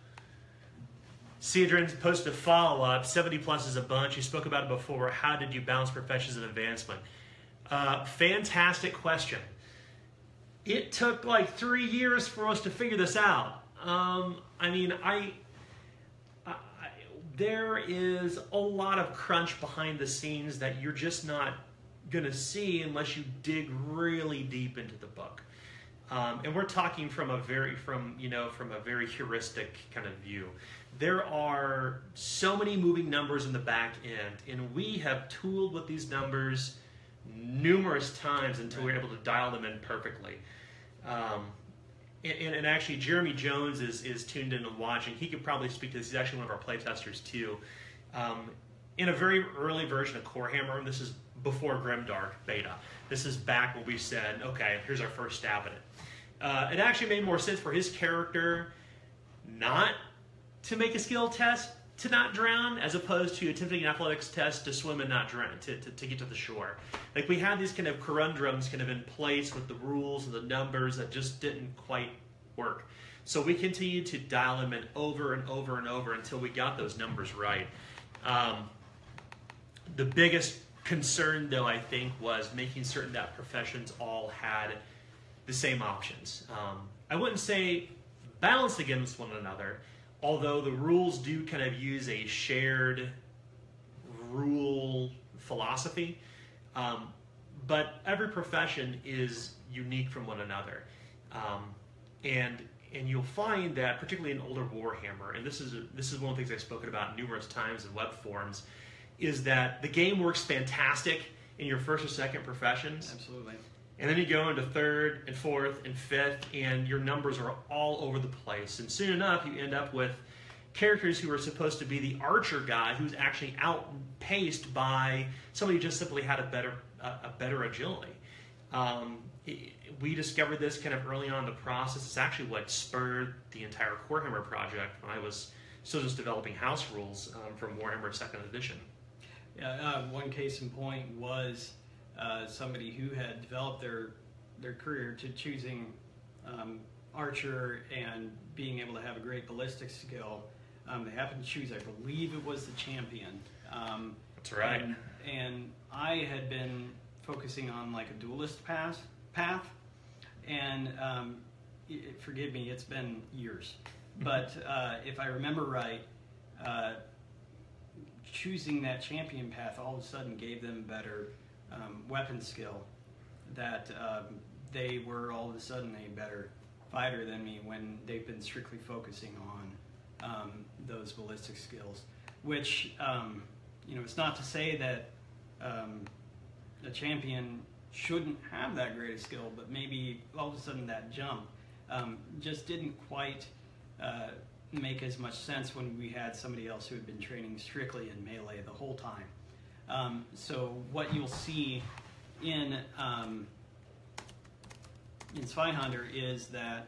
Cedron posted a follow-up. seventy plus is a bunch. You spoke about it before. How did you balance professions and advancement? Uh, fantastic question. It took like three years for us to figure this out. Um, I mean, I, I, I there is a lot of crunch behind the scenes that you're just not going to see unless you dig really deep into the book. Um, and we're talking from a very, from you know, from a very heuristic kind of view. There are so many moving numbers in the back end, and we have tooled with these numbers numerous times until we're able to dial them in perfectly. Um, and, and actually, Jeremy Jones is, is tuned in and watching. He could probably speak to this. He's actually one of our playtesters too. Um, in a very early version of Corehammer, this is before Grimdark beta. This is back when we said, okay, here's our first stab at it. Uh, it actually made more sense for his character not to make a skill test to not drown, as opposed to attempting an athletics test to swim and not drown, to, to, to get to the shore. Like, we had these kind of conundrums kind of in place with the rules and the numbers that just didn't quite work. So we continued to dial them in over and over and over until we got those numbers right. Um, the biggest concern, though, I think, was making certain that professions all had the same options. Um, I wouldn't say balanced against one another, although the rules do kind of use a shared rule philosophy. Um, but every profession is unique from one another. Um, and and you'll find that, particularly in older Warhammer, and this is a, this is one of the things I've spoken about numerous times in web forums, is that the game works fantastic in your first or second professions. Absolutely. And then you go into third and fourth and fifth, and your numbers are all over the place. And soon enough, you end up with characters who are supposed to be the archer guy who's actually outpaced by somebody who just simply had a better a, a better agility. Um, it, we discovered this kind of early on in the process. It's actually what spurred the entire Warhammer project when I was still just developing house rules um, from Warhammer second edition. Yeah, uh, one case in point was uh, somebody who had developed their their career to choosing um, archer and being able to have a great ballistic skill. Um, they happened to choose, I believe it was the champion. Um, That's right. And, and I had been focusing on like a duelist path, path and um, it, forgive me, it's been years. But uh, if I remember right, uh, choosing that champion path all of a sudden gave them better um, weapon skill, that um, they were all of a sudden a better fighter than me when they've been strictly focusing on um, those ballistic skills. Which, um, you know, it's not to say that um, a champion shouldn't have that great a skill, but maybe all of a sudden that jump um, just didn't quite uh, make as much sense when we had somebody else who had been training strictly in melee the whole time. Um, so what you'll see in um, in Spy Hunter is that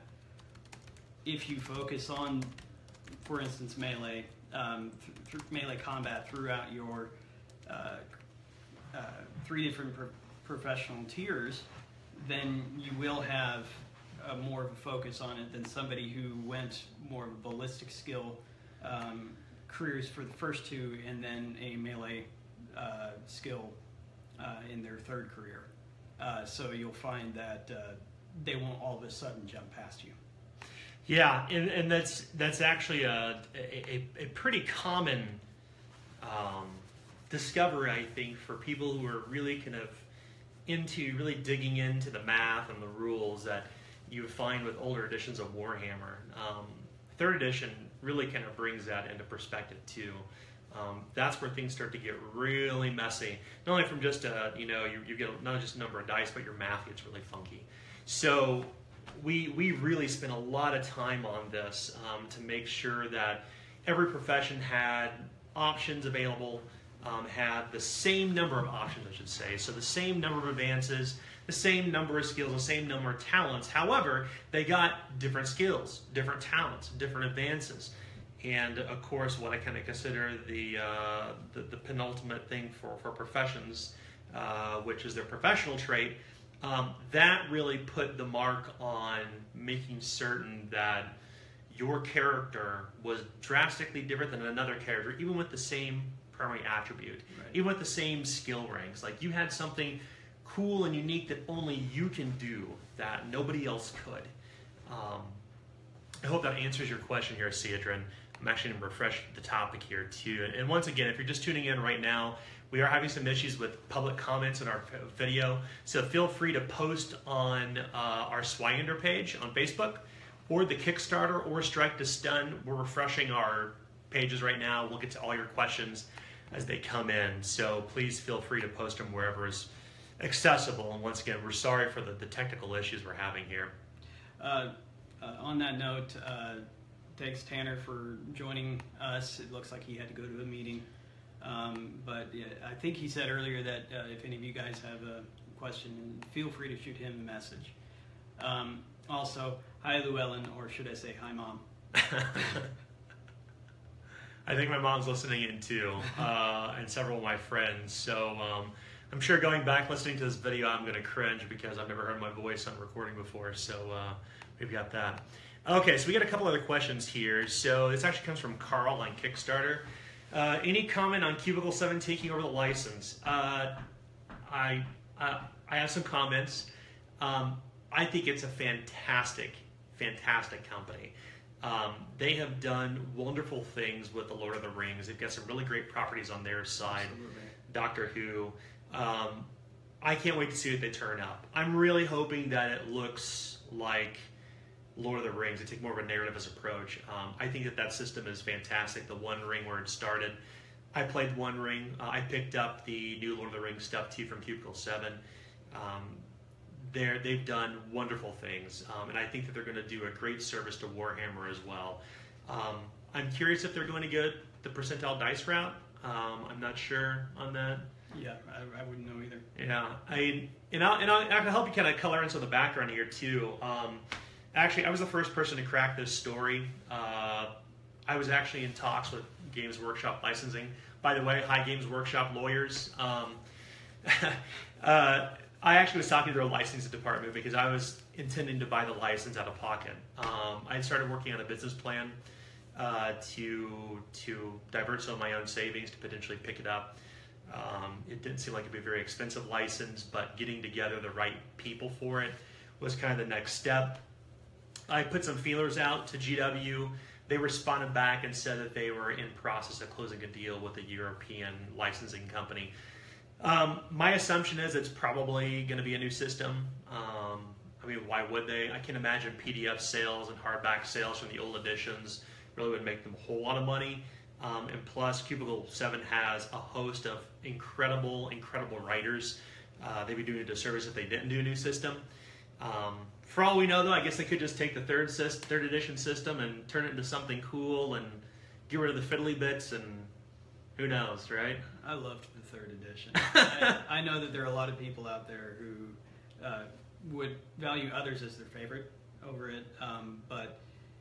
if you focus on, for instance, melee, um, th th melee combat throughout your uh, uh, three different pro professional tiers, then you will have uh, more of a focus on it than somebody who went more of a ballistic skill um, careers for the first two and then a melee uh, skill uh, in their third career. Uh, so you'll find that uh, they won't all of a sudden jump past you. Yeah, and, and that's that's actually a, a, a pretty common um, discovery, I think, for people who are really kind of into, really digging into the math and the rules that you find with older editions of Warhammer. Um, third edition really kind of brings that into perspective too. Um, that's where things start to get really messy. Not only from just a, you know, you, you get not just a number of dice, but your math gets really funky. So we we really spent a lot of time on this um, to make sure that every profession had options available, um, had the same number of options, I should say. So the same number of advances, the same number of skills, the same number of talents. However, they got different skills, different talents, different advances. And of course, what I kind of consider the, uh, the, the penultimate thing for, for professions, uh, which is their professional trait, um, that really put the mark on making certain that your character was drastically different than another character, even with the same primary attribute, right. Even with the same skill ranks. Like you had something cool and unique that only you can do that nobody else could. Um, I hope that answers your question here, Ceodrin. I'm actually going to refresh the topic here too. And once again, if you're just tuning in right now, we are having some issues with public comments in our video. So feel free to post on uh, our Swyander page on Facebook, or the Kickstarter, or Strike to Stun. We're refreshing our pages right now. We'll get to all your questions as they come in. So please feel free to post them wherever is accessible. And once again, we're sorry for the, the technical issues we're having here. Uh, uh, on that note, uh, thanks Tanner for joining us. It looks like he had to go to a meeting. Um, but yeah, I think he said earlier that uh, if any of you guys have a question, feel free to shoot him a message. Um, also, hi Llewellyn, or should I say hi Mom? I think my mom's listening in too, uh, and several of my friends. So um, I'm sure going back listening to this video, I'm going to cringe because I've never heard my voice on recording before. So uh, we've got that. Okay, so we got a couple other questions here. So this actually comes from Carl on Kickstarter. Uh, any comment on Cubicle seven taking over the license? Uh, I uh, I have some comments. Um, I think it's a fantastic, fantastic company. Um, they have done wonderful things with the Lord of the Rings. They've got some really great properties on their side. Absolutely. Doctor Who. Um, I can't wait to see what they turn up. I'm really hoping that it looks like Lord of the Rings. They take more of a narrativist approach. Um, I think that that system is fantastic. The One Ring where it started. I played One Ring. Uh, I picked up the new Lord of the Rings stuff too from Cubicle seven. Um, they're, they've done wonderful things, um, and I think that they're going to do a great service to Warhammer as well. Um, I'm curious if they're going to go the percentile dice route. Um, I'm not sure on that. Yeah, I, I wouldn't know either. Yeah, I and I'll, and I'll, I can help you kind of color into the background here too. Um, actually, I was the first person to crack this story. Uh, I was actually in talks with Games Workshop licensing. By the way, hi Games Workshop lawyers. Um, uh, I actually was talking to their licensing department because I was intending to buy the license out of pocket. Um, I had started working on a business plan uh, to to divert some of my own savings to potentially pick it up. Um, it didn't seem like it'd be a very expensive license, but getting together the right people for it was kind of the next step. I put some feelers out to G W. They responded back and said that they were in process of closing a deal with a European licensing company. Um, my assumption is it's probably going to be a new system. Um, I mean, why would they? I can imagine P D F sales and hardback sales from the old editions really would make them a whole lot of money. Um, and plus, Cubicle seven has a host of incredible, incredible writers. Uh, they'd be doing a disservice if they didn't do a new system. Um, for all we know, though, I guess they could just take the third, syst- third edition system and turn it into something cool and get rid of the fiddly bits, and who knows, right? I loved the third edition. I, I know that there are a lot of people out there who uh, would value others as their favorite over it, um, but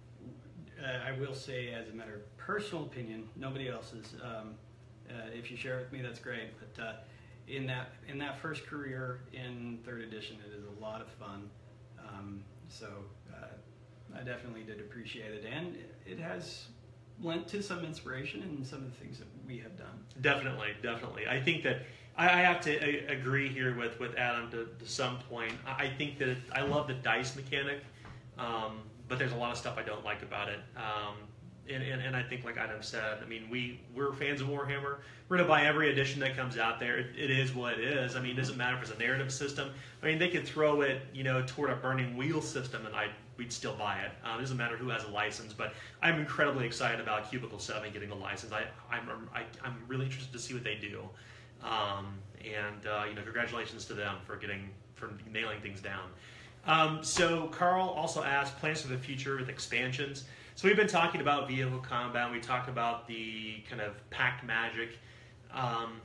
uh, I will say, as a matter of personal opinion, nobody else's. Um, uh, if you share it with me, that's great. But uh, in that in that first career in third edition, it is a lot of fun. Um, so uh, I definitely did appreciate it, and it has lent to some inspiration in some of the things that we have done. Definitely, definitely. I think that I, I have to a, agree here with, with Adam to, to some point. I, I think that it, I love the dice mechanic, um, but there's a lot of stuff I don't like about it. Um, and, and, and I think, like Adam said, I mean, we, we're fans of Warhammer. We're going to buy every edition that comes out there. It, it is what it is. I mean, it doesn't matter if it's a narrative system. I mean, they could throw it, you know, toward a burning wheel system, and I we'd still buy it. Um, it doesn't matter who has a license, but I'm incredibly excited about Cubicle seven getting the license. I, I'm, I, I'm really interested to see what they do. Um, and, uh, you know, congratulations to them for getting, for nailing things down. Um, so Carl also asked plans for the future with expansions. So we've been talking about vehicle combat. We talked about the kind of packed magic. Um,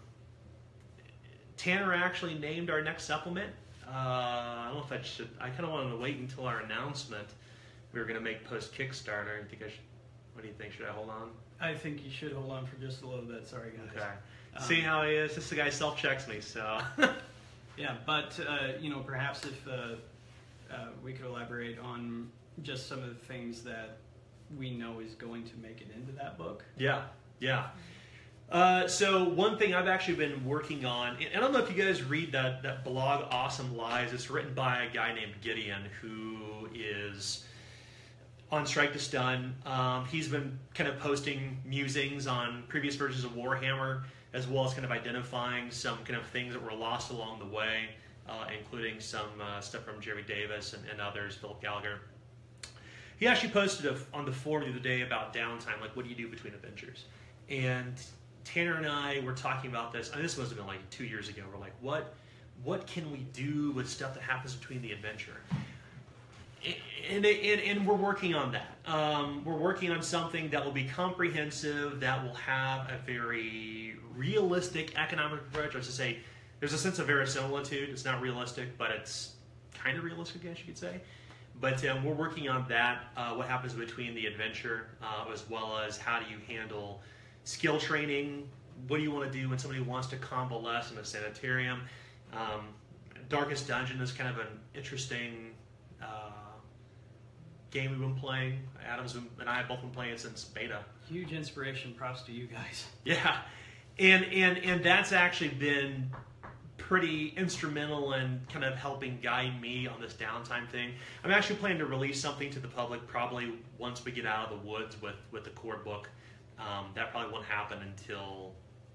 Tanner actually named our next supplement. Uh, I don't know if I should. I kind of wanted to wait until our announcement we were going to make post Kickstarter. I think I should. What do you think? Should I hold on? I think you should hold on for just a little bit. Sorry, guys. Okay. Um, See how he is. This the guy self checks me. So. Yeah, but uh, you know, perhaps if uh, uh, we could elaborate on just some of the things that we know is going to make it into that book. Yeah. Yeah. Uh, so one thing I've actually been working on, and I don't know if you guys read that, that blog, Awesome Lies. It's written by a guy named Gideon, who is on Strike to Stun. Um, he's been kind of posting musings on previous versions of Warhammer, as well as kind of identifying some kind of things that were lost along the way, uh, including some uh, stuff from Jeremy Davis and, and others, Philip Gallagher. He actually posted a, on the forum the other day about downtime, like what do you do between adventures? And Tanner and I were talking about this, and this must have been like two years ago. We're like, what what can we do with stuff that happens between the adventure? And, and, and we're working on that. Um, we're working on something that will be comprehensive, that will have a very realistic economic approach. I was to say, there's a sense of verisimilitude. It's not realistic, but it's kind of realistic, I guess you could say. But um, we're working on that, uh, what happens between the adventure, uh, as well as how do you handle skill training. What do you want to do when somebody wants to convalesce in a sanitarium? Um, Darkest Dungeon is kind of an interesting uh, game we've been playing. Adams and I have both been playing it since beta. Huge inspiration. Props to you guys. Yeah, and and and that's actually been pretty instrumental in kind of helping guide me on this downtime thing. I'm actually planning to release something to the public probably once we get out of the woods with with the core book. Um, that probably won't happen until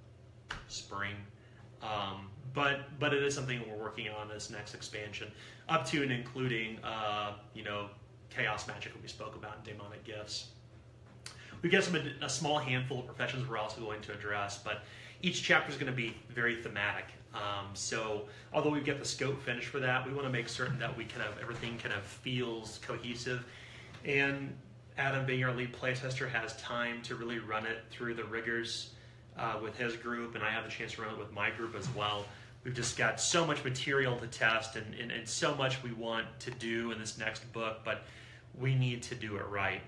spring. Um, but but it is something we're working on this next expansion, up to and including uh, you know chaos magic that we spoke about in demonic gifts. We've got some a small handful of professions we're also going to address, but each chapter is going to be very thematic. Um, so although we've got the scope finished for that, we want to make certain that we kind of everything kind of feels cohesive. And Adam, being our lead playtester, has time to really run it through the rigors uh, with his group, and I have the chance to run it with my group as well. We've just got so much material to test and, and, and so much we want to do in this next book, but we need to do it right.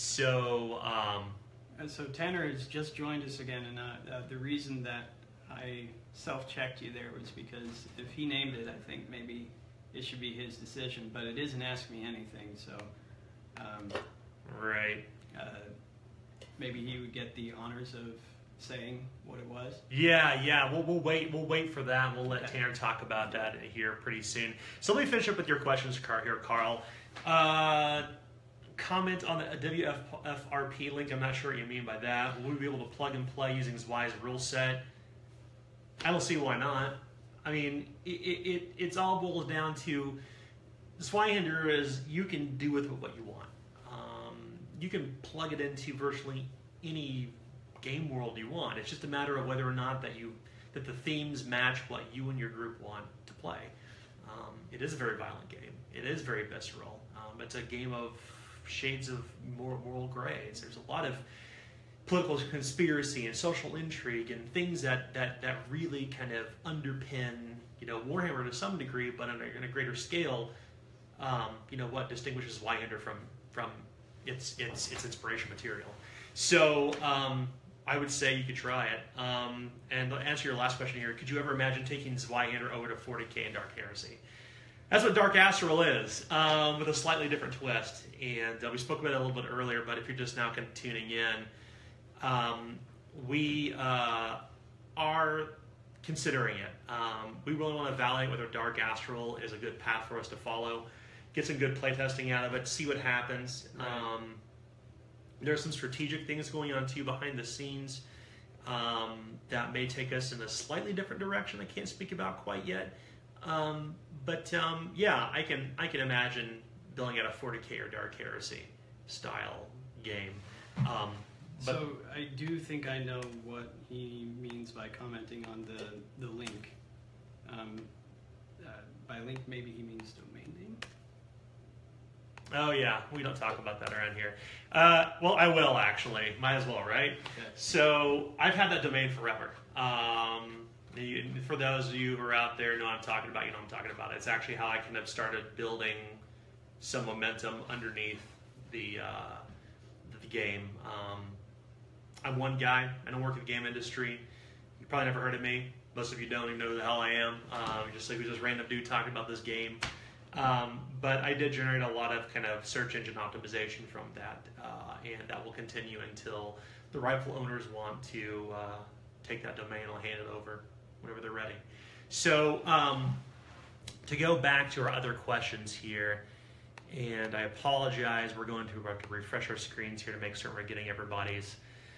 So, um, And so Tanner has just joined us again, and uh, uh, the reason that I self-checked you there was because if he named it, I think maybe it should be his decision, but it isn't Ask Me Anything, so um, right. Uh, maybe he would get the honors of saying what it was. Yeah, yeah. We'll we'll wait. We'll wait for that. We'll let Okay. Tanner talk about that here pretty soon. So let me finish up with your questions, Carl. Here, Carl. Uh, comment on the W F R P link. I'm not sure what you mean by that. Will we be able to plug and play using Zwei's rule set? I don't see why not. I mean, it it it's all boils down to Zweihander is you can do with it what you want. Um, you can plug it into virtually any game world you want. It's just a matter of whether or not that you that the themes match what you and your group want to play. Um, it is a very violent game. It is very visceral. Um, it's a game of shades of moral, moral grays. There's a lot of political conspiracy and social intrigue and things that, that, that really kind of underpin, you know, Warhammer to some degree, but on a, on a greater scale. Um, you know what distinguishes Zweihander from from its its its inspiration material. So. Um, I would say you could try it. Um, and to answer your last question here, could you ever imagine taking Zweihander over to forty K and Dark Heresy? That's what Dark Astral is, um, with a slightly different twist. And uh, we spoke about it a little bit earlier, but if you're just now kind of tuning in, um, we uh, are considering it. Um, we really want to evaluate whether Dark Astral is a good path for us to follow, get some good playtesting out of it, see what happens. Right. Um, There are some strategic things going on too behind the scenes um, that may take us in a slightly different direction. I can't speak about quite yet, um, but um, yeah, I can I can imagine building out a forty K or Dark Heresy style game. Um, but So I do think I know what he means by commenting on the the link. Um, uh, by link, maybe he means domain name. Oh yeah, we don't talk about that around here. Uh, well, I will actually. Might as well, right? Okay. So I've had that domain forever. Um, you, for those of you who are out there know what I'm talking about, you know what I'm talking about. It's actually how I kind of started building some momentum underneath the uh, the game. Um, I'm one guy. I don't work in the game industry. You probably never heard of me. Most of you don't even know who the hell I am. Um, just like who's this random dude talking about this game. Um, but I did generate a lot of kind of search engine optimization from that, uh, and that will continue until the rightful owners want to uh, take that domain and I'll hand it over whenever they're ready. So um, to go back to our other questions here, and I apologize, we're going to have to refresh our screens here to make certain we're getting everybody's.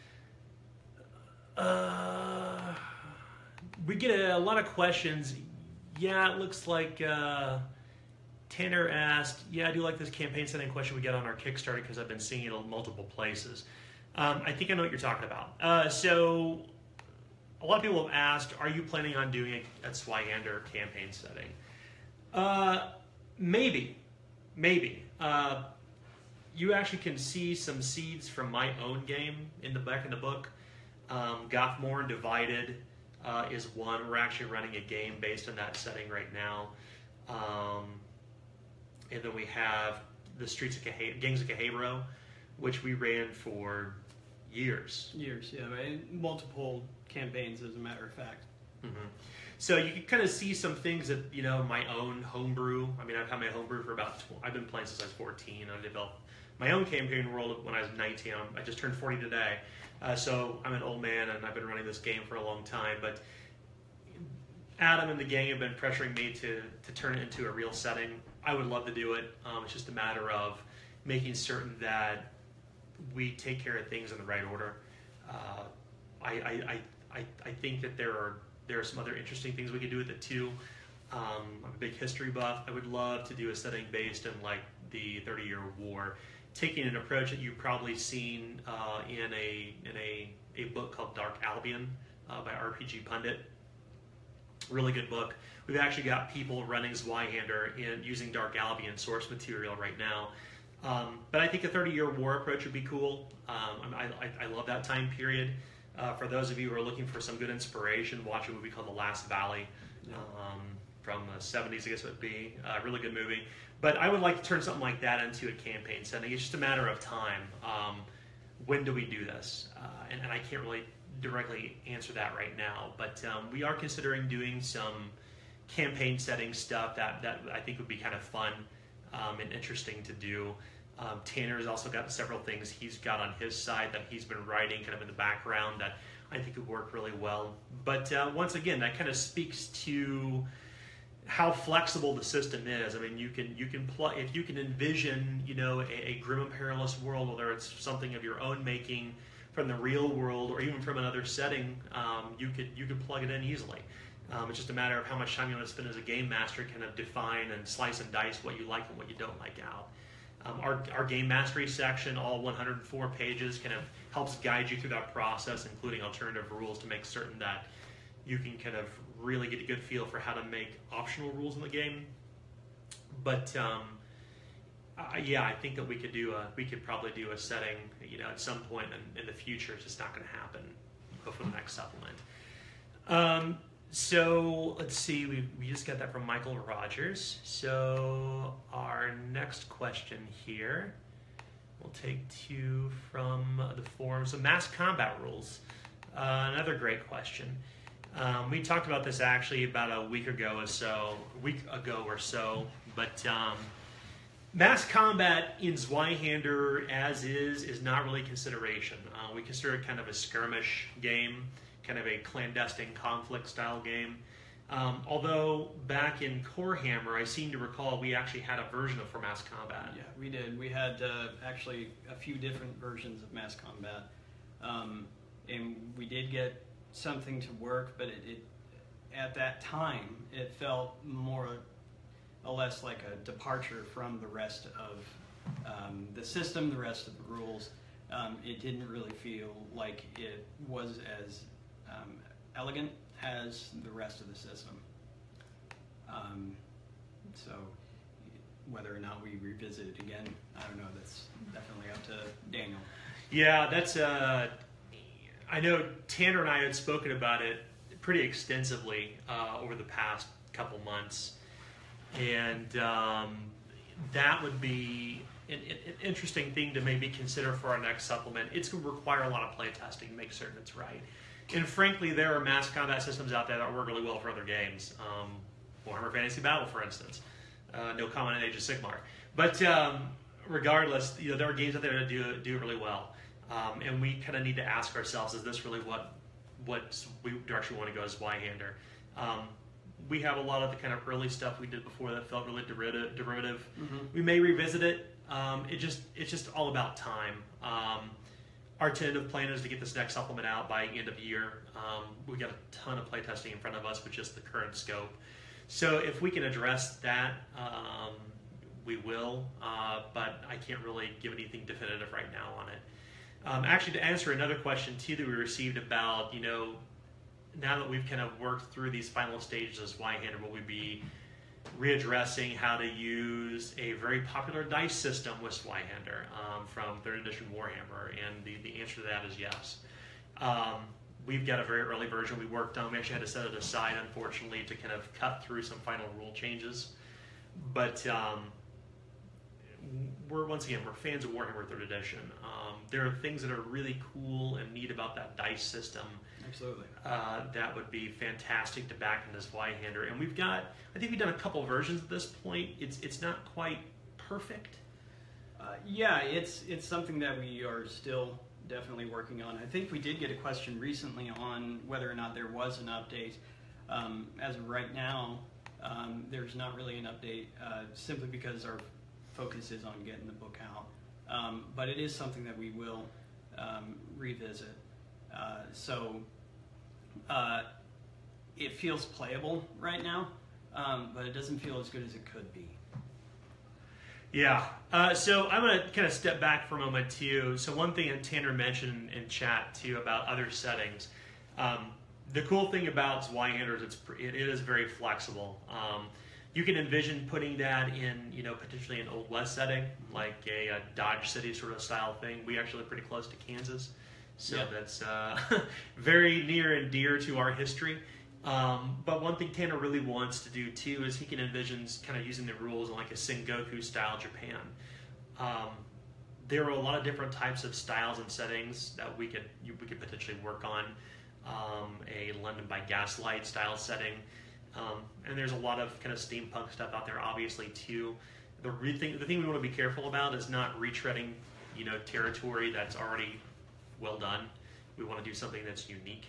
Uh, we get a, a lot of questions. Yeah, it looks like... Uh, Tanner asked, yeah, I do like this campaign setting question we get on our Kickstarter because I've been seeing it in multiple places. Um, I think I know what you're talking about. Uh, so a lot of people have asked, are you planning on doing a, a Zweihander campaign setting? Uh, maybe. Maybe. Uh, you actually can see some seeds from my own game in the back in the book. Um, Gothmorn Divided uh, is one. We're actually running a game based on that setting right now. Um, And then we have the Streets of Cahe- Gangs of Cahabro, which we ran for years. Years, yeah, right? Multiple campaigns, as a matter of fact. Mm-hmm. So you can kind of see some things that, you know, my own homebrew. I mean, I've had my homebrew for about, tw- I've been playing since I was fourteen. I developed my own campaign world when I was nineteen. I'm, I just turned forty today. Uh, so I'm an old man and I've been running this game for a long time. But Adam and the gang have been pressuring me to, to turn it into a real setting. I would love to do it. Um, it's just a matter of making certain that we take care of things in the right order. Uh, I, I, I, I, I think that there are there are some other interesting things we could do with it too. Um, I'm a big history buff. I would love to do a setting based in like the thirty-year war, taking an approach that you've probably seen uh, in a in a, a book called Dark Albion uh, by R P G Pundit. Really good book. We've actually got people running Zweihander and using Dark Albion source material right now. Um, but I think a thirty-year war approach would be cool. Um, I, I, I love that time period. Uh, for those of you who are looking for some good inspiration, watch a movie called The Last Valley um, from the seventies, I guess it would be. A uh, really good movie. But I would like to turn something like that into a campaign setting. It's just a matter of time. Um, when do we do this? Uh, and, and I can't really directly answer that right now. But um, we are considering doing some campaign setting stuff that, that I think would be kind of fun um, and interesting to do. Um, Tanner has also got several things he's got on his side that he's been writing kind of in the background that I think would work really well. But uh, once again, that kind of speaks to how flexible the system is. I mean, you can you can plug if you can envision, you know, a, a grim and perilous world, whether it's something of your own making from the real world or even from another setting, um, you could you could plug it in easily. Um, it's just a matter of how much time you want to spend as a game master, kind of define and slice and dice what you like and what you don't like out. Um, our, our game mastery section, all one hundred four pages, kind of helps guide you through that process, including alternative rules to make certain that you can kind of really get a good feel for how to make optional rules in the game. But um, uh, yeah, I think that we could do a, we could probably do a setting, you know, at some point in, in the future. It's just not going to happen before the next supplement. Um, So let's see, we, we just got that from Michael Rogers. So our next question here, we'll take two from the forum. So mass combat rules, uh, another great question. Um, we talked about this actually about a week ago or so, a week ago or so, but um, mass combat in Zweihander as is is not really consideration. Uh, we consider it kind of a skirmish game, kind of a clandestine conflict style game. Um, although back in Corehammer, I seem to recall we actually had a version of for mass combat. Yeah, we did. We had uh, actually a few different versions of mass combat, um, and we did get something to work. But it, it at that time it felt more or less like a departure from the rest of um, the system, the rest of the rules. Um, it didn't really feel like it was as Um, elegant as the rest of the system. Um, so whether or not we revisit it again, I don't know. That's definitely up to Daniel. Yeah, that's. Uh, I know Tanner and I had spoken about it pretty extensively uh, over the past couple months, and um, that would be an, an interesting thing to maybe consider for our next supplement. It's going to require a lot of play testing to make certain it's right. And frankly, there are mass combat systems out there that work really well for other games. Um, Warhammer Fantasy Battle, for instance. Uh, no comment on Age of Sigmar. But um, regardless, you know, there are games out there that do, do it really well. Um, and we kind of need to ask ourselves, is this really what what we direction we want to go as Zweihander? Um, we have a lot of the kind of early stuff we did before that felt really derivative. derivative. Mm-hmm. We may revisit it. Um, it just It's just all about time. Um, Our tentative plan is to get this next supplement out by end of year. Um, we got a ton of playtesting in front of us with just the current scope. So if we can address that, um, we will. Uh, but I can't really give anything definitive right now on it. Um, actually, to answer another question too that we received about, you know, now that we've kind of worked through these final stages as Zweihander, will we be readdressing how to use a very popular dice system with Zweihander um, from third edition Warhammer? And the, the answer to that is yes. Um, we've got a very early version we worked on. We actually had to set it aside, unfortunately, to kind of cut through some final rule changes. But um, we're once again we're fans of Warhammer Third Edition. Um, there are things that are really cool and neat about that dice system. Absolutely. Uh, that would be fantastic to back into Zweihander. And we've got, I think we've done a couple versions at this point. It's it's not quite perfect. Uh, yeah, it's it's something that we are still definitely working on. I think we did get a question recently on whether or not there was an update. Um, as of right now, um, there's not really an update, uh, simply because our focus is on getting the book out. Um, but it is something that we will um, revisit. Uh, so uh, it feels playable right now, um, but it doesn't feel as good as it could be. Yeah. Uh, so I'm going to kind of step back for a moment too. So one thing that Tanner mentioned in chat too about other settings. Um, the cool thing about Zweihander is it's, it is very flexible. Um, you can envision putting that in, you know, potentially an Old West setting, like a, a Dodge City sort of style thing. We actually live pretty close to Kansas. So yeah. that's uh, very near and dear to our history. Um, but one thing Tanner really wants to do too is he can envision kind of using the rules in like a Sengoku style Japan. Um, there are a lot of different types of styles and settings that we could you, we could potentially work on. Um, a London by Gaslight style setting, um, and there's a lot of kind of steampunk stuff out there, obviously too. The re- thing the thing we want to be careful about is not retreading, you know, territory that's already well done. We want to do something that's unique.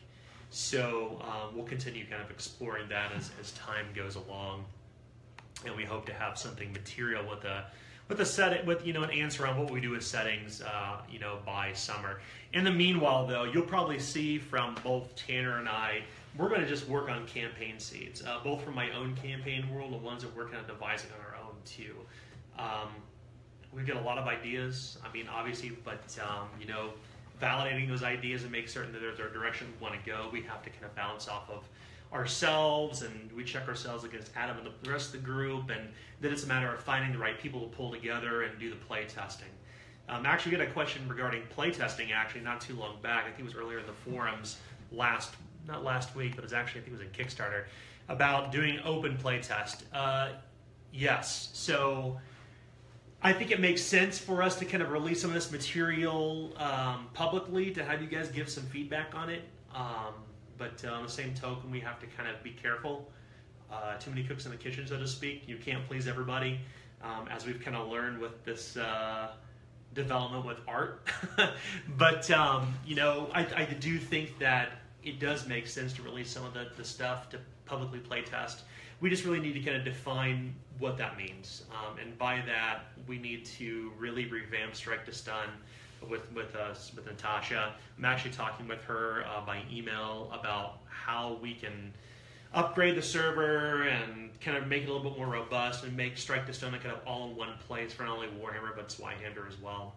So um, we'll continue kind of exploring that as, as time goes along, and we hope to have something material with a with a set with you know an answer on what we do with settings, uh, you know, by summer. In the meanwhile, though, you'll probably see from both Tanner and I, we're going to just work on campaign seeds, uh, both from my own campaign world and ones that we're kind of devising on our own too. Um, we've got a lot of ideas. I mean, obviously, but um, you know. Validating those ideas and make certain that there's our direction we want to go, we have to kind of bounce off of ourselves, and we check ourselves against Adam and the rest of the group, and then it's a matter of finding the right people to pull together and do the play testing. Um, actually, we got a question regarding play testing actually not too long back. I think it was earlier in the forums last, not last week, but it was actually, I think it was in Kickstarter, about doing open play test. Uh, yes, so I think it makes sense for us to kind of release some of this material um, publicly to have you guys give some feedback on it. Um, but uh, on the same token, we have to kind of be careful. Uh, too many cooks in the kitchen, so to speak. You can't please everybody, um, as we've kind of learned with this uh, development with art. But, um, you know, I, I do think that it does make sense to release some of the, the stuff to publicly play test. We just really need to kind of define what that means, um, and by that we need to really revamp Strike to Stun with with us with Natasha. I'm actually talking with her uh, by email about how we can upgrade the server and kind of make it a little bit more robust and make Strike to Stun kind of all in one place for not only Warhammer but Zweihander as well.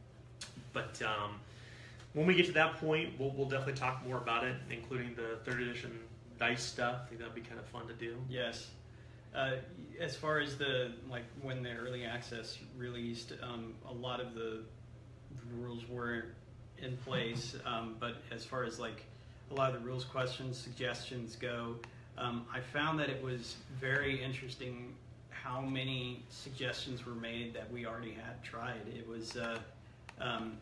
But um, when we get to that point, we'll, we'll definitely talk more about it, including the third edition dice stuff. I think that'd be kind of fun to do. Yes. Uh, as far as the, like, when the early access released, um, a lot of the rules were in place, um, but as far as, like, a lot of the rules questions, suggestions go, um, I found that it was very interesting how many suggestions were made that we already had tried. It was, uh, um,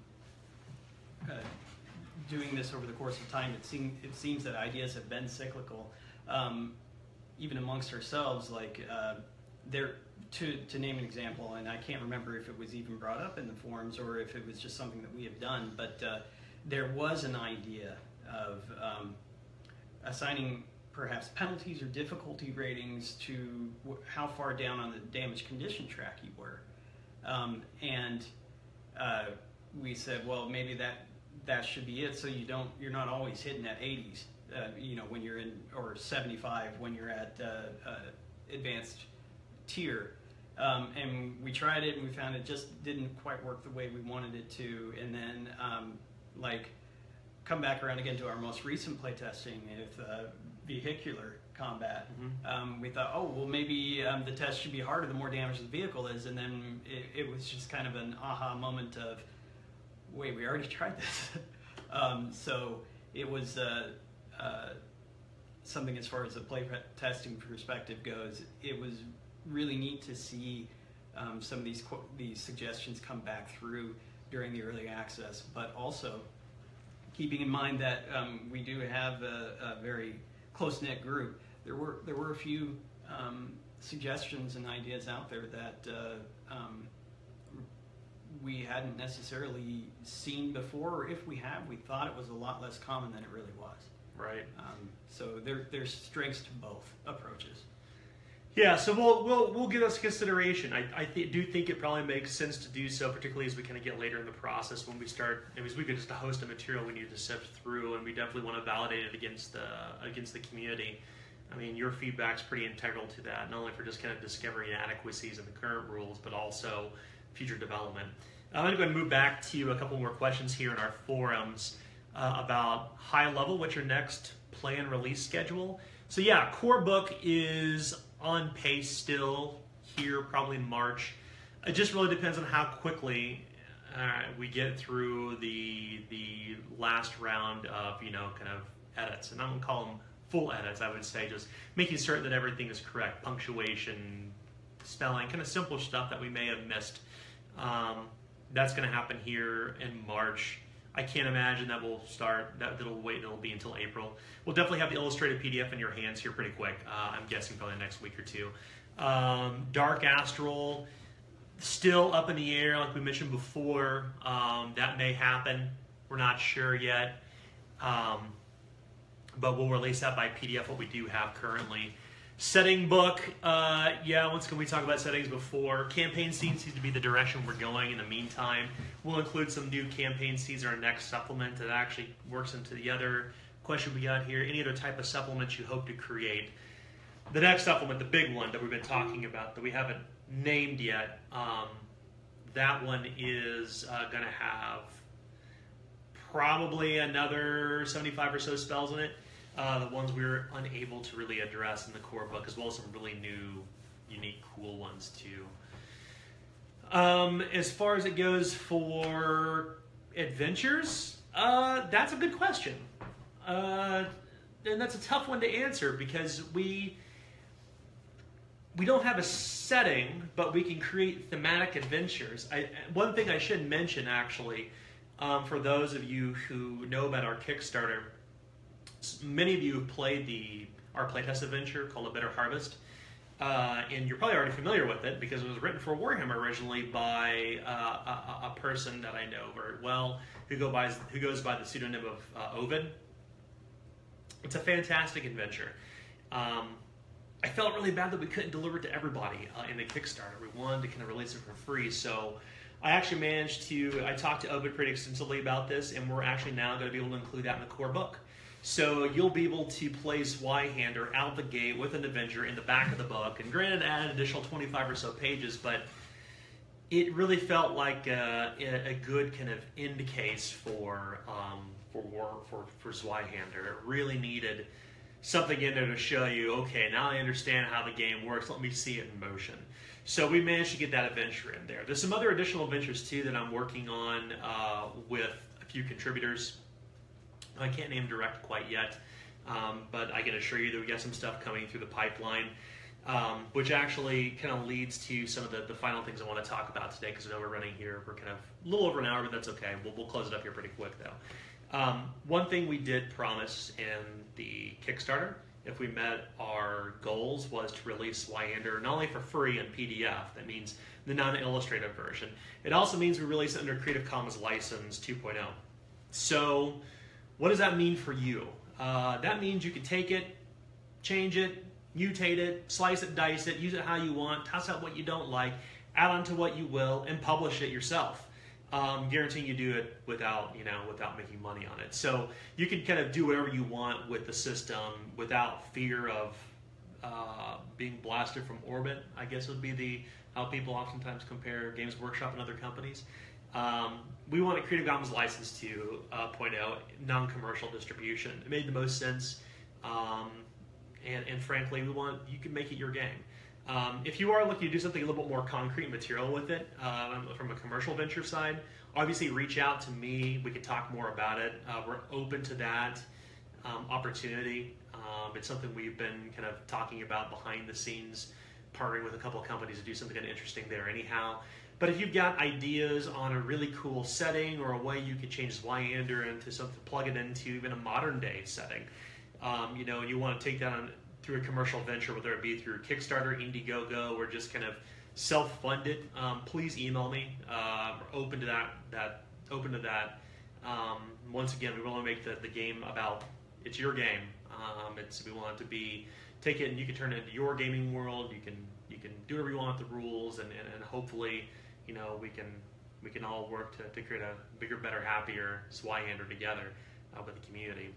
uh, doing this over the course of time, it, seem, it seems that ideas have been cyclical. Um, even amongst ourselves, like, uh, there, to, to name an example, and I can't remember if it was even brought up in the forums or if it was just something that we have done, but uh, there was an idea of um, assigning perhaps penalties or difficulty ratings to w how far down on the damage condition track you were. Um, and uh, we said, well, maybe that that should be it, so you don't, you're not always hitting at eighties, uh, you know, when you're in, or seventy-five when you're at uh, uh, advanced tier. Um, and we tried it and we found it just didn't quite work the way we wanted it to. And then, um, like, come back around again to our most recent playtesting with uh, vehicular combat. Mm-hmm. um, we thought, oh, well, maybe um, the test should be harder the more damage the vehicle is. And then it, it was just kind of an aha moment of, wait, we already tried this. um, so it was uh, uh, something as far as the play testing perspective goes. It was really neat to see um, some of these qu- these suggestions come back through during the early access, but also keeping in mind that um, we do have a, a very close-knit group. There were there were a few um, suggestions and ideas out there that uh, um, we hadn't necessarily seen before, or if we have, we thought it was a lot less common than it really was. Right. Um, so there, there's strengths to both approaches. Yeah, so we'll we'll we'll give us consideration. I I th- do think it probably makes sense to do so, particularly as we kind of get later in the process when we start. As we get just a host of material we need to sift through, and we definitely want to validate it against the against the community. I mean, your feedback's pretty integral to that, not only for just kind of discovering inadequacies in the current rules, but also future development. I'm going to go ahead and move back to a couple more questions here in our forums uh, about high level. What's your next planned release schedule? So yeah, core book is on pace still here, probably in March. It just really depends on how quickly uh, we get through the the last round of, you know, kind of edits. And I'm going to call them full edits, I would say, just making certain that everything is correct, punctuation, spelling, kind of simple stuff that we may have missed. Um, that's going to happen here in March. I can't imagine that we'll start, that it'll wait, it'll be until April. We'll definitely have the illustrated P D F in your hands here pretty quick. Uh, I'm guessing probably the next week or two. Um, Dark Astral, still up in the air, like we mentioned before. Um, that may happen. We're not sure yet. Um, but we'll release that by P D F, what we do have currently. Setting book, uh, yeah, once again, we talked about settings before. Campaign seeds seems to be the direction we're going in the meantime. We'll include some new campaign seeds in our next supplement that actually works into the other question we got here. Any other type of supplements you hope to create? The next supplement, the big one that we've been talking about that we haven't named yet, um, that one is uh, going to have probably another seventy-five or so spells in it. Uh, the ones we were unable to really address in the core book, as well as some really new, unique, cool ones too. Um, as far as it goes for adventures, uh, that's a good question. Uh, and that's a tough one to answer because we we don't have a setting, but we can create thematic adventures. I, one thing I should mention, actually, um, for those of you who know about our Kickstarter, many of you have played the our playtest adventure called A Bitter Harvest, uh, and you're probably already familiar with it because it was written for Warhammer originally by uh, a, a person that I know very well who go by who goes by the pseudonym of uh, Ovid. It's a fantastic adventure. Um, I felt really bad that we couldn't deliver it to everybody uh, in the Kickstarter. We wanted to kind of release it for free, so I actually managed to. I talked to Ovid pretty extensively about this, and we're actually now going to be able to include that in the core book. So you'll be able to play Zweihander out the gate with an adventure in the back of the book. And granted, add an additional twenty-five or so pages, but it really felt like a, a good kind of end case for um, for war for for Zweihander. It really needed something in there to show you, okay, now I understand how the game works. Let me see it in motion. So we managed to get that adventure in there. There's some other additional adventures too that I'm working on uh, with a few contributors. I can't name direct quite yet, um, but I can assure you that we got some stuff coming through the pipeline, um, which actually kind of leads to some of the, the final things I want to talk about today, because I know we're running here. We're kind of a little over an hour, but that's okay. We'll, we'll close it up here pretty quick, though. Um, one thing we did promise in the Kickstarter, if we met our goals, was to release Zweihander not only for free in P D F, that means the non-illustrative version. It also means we release it under Creative Commons License two point oh. So what does that mean for you? Uh, that means you can take it, change it, mutate it, slice it, dice it, use it how you want, toss out what you don't like, add on to what you will, and publish it yourself. Um, guaranteeing you do it without, you know, without making money on it. So you can kind of do whatever you want with the system without fear of uh, being blasted from orbit, I guess would be the how people oftentimes compare Games Workshop and other companies. Um, we wanted Creative Commons License two point oh, non-commercial distribution. It made the most sense, um, and, and frankly, we want you can make it your game. Um, if you are looking to do something a little bit more concrete material with it, um, from a commercial venture side, obviously reach out to me. We could talk more about it. Uh, we're open to that um, opportunity. Um, it's something we've been kind of talking about behind the scenes partnering with a couple of companies to do something kind of interesting there anyhow. But if you've got ideas on a really cool setting or a way you could change Zweihander into something, plug it into even a modern day setting, um, you know, you want to take that on through a commercial venture, whether it be through Kickstarter, Indiegogo, or just kind of self-funded, um, please email me. Uh, we're open to that. That open to that. Um, once again, we want to make the, the game about it's your game. Um, it's we want it to be take it and you can turn it into your gaming world. You can you can do whatever you want with the rules, and, and, and hopefully, you know, we can we can all work to, to create a bigger, better, happier Zweihander together uh, with the community.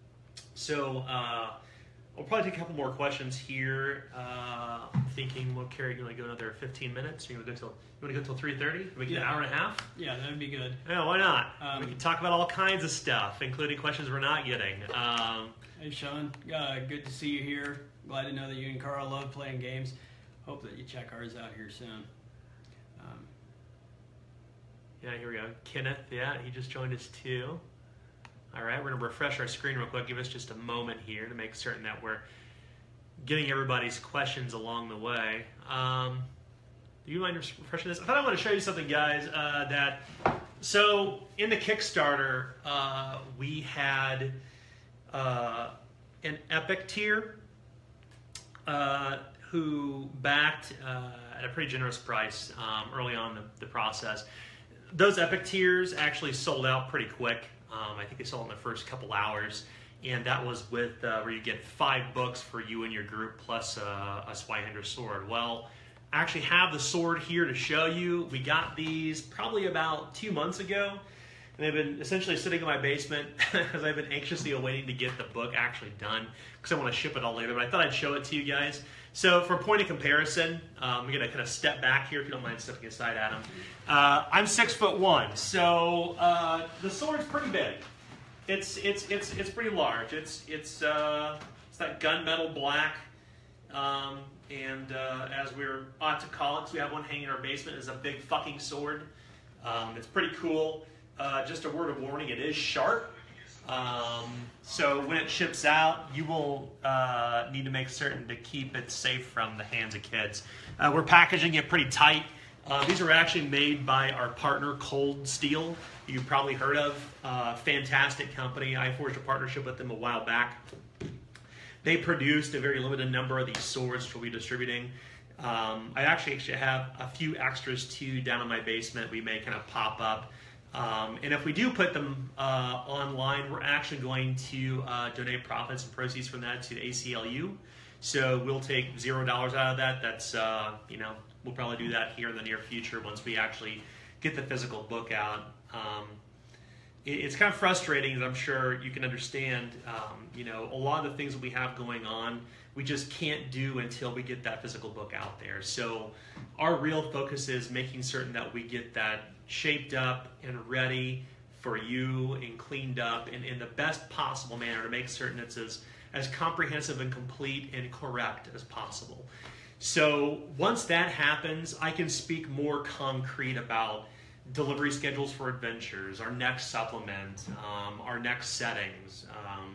So uh, we'll probably take a couple more questions here. Uh, I'm thinking, well, Carrie, you want to go another fifteen minutes? You want to go till you want to go till three thirty? We get Yeah. an hour and a half. Yeah, that would be good. Yeah, why not? Um, we can talk about all kinds of stuff, including questions we're not getting. Um, Hey, Sean. Uh, good to see you here. Glad to know that you and Carl love playing games. Hope that you check ours out here soon. Um, yeah, here we go. Kenneth, yeah, he just joined us too. All right, we're going to refresh our screen real quick. Give us just a moment here to make certain that we're getting everybody's questions along the way. Um, do you mind refreshing this? I thought I want to show you something, guys, uh, that... So, in the Kickstarter, uh, we had uh, an Epic tier uh, who backed uh, at a pretty generous price um, early on in the, the process. Those Epic tiers actually sold out pretty quick. Um, I think they sold in the first couple hours, and that was with uh, where you get five books for you and your group plus uh, a Zweihander sword. Well, I actually have the sword here to show you. We got these probably about two months ago, and they've been essentially sitting in my basement because I've been anxiously awaiting to get the book actually done because I want to ship it all later, but I thought I'd show it to you guys. So for point of comparison, um, I'm going to kind of step back here if you don't mind stepping aside, Adam. Uh, I'm six foot one, so uh, the sword's pretty big. It's it's it's it's pretty large. It's it's uh, it's that gunmetal black, um, and uh, as we're autocolics, we have one hanging in our basement. Is a big fucking sword. Um, it's pretty cool. Uh, just a word of warning: it is sharp. Um, so when it ships out, you will uh, need to make certain to keep it safe from the hands of kids. Uh, we're packaging it pretty tight. Uh, these are actually made by our partner, Cold Steel. You've probably heard of. Uh, fantastic company. I forged a partnership with them a while back. They produced a very limited number of these swords which we'll be distributing. Um, I actually actually have a few extras too down in my basement. We may kind of pop up. Um, and if we do put them uh, online, we're actually going to uh, donate profits and proceeds from that to the A C L U. So we'll take zero dollars out of that. That's, uh, you know, we'll probably do that here in the near future once we actually get the physical book out. Um, it, it's kind of frustrating, as I'm sure you can understand. Um, you know, a lot of the things that we have going on, we just can't do until we get that physical book out there. So our real focus is making certain that we get that shaped up and ready for you and cleaned up in, in the best possible manner to make certain it's as, as comprehensive and complete and correct as possible. So once that happens, I can speak more concrete about delivery schedules for adventures, our next supplement, um, our next settings, um,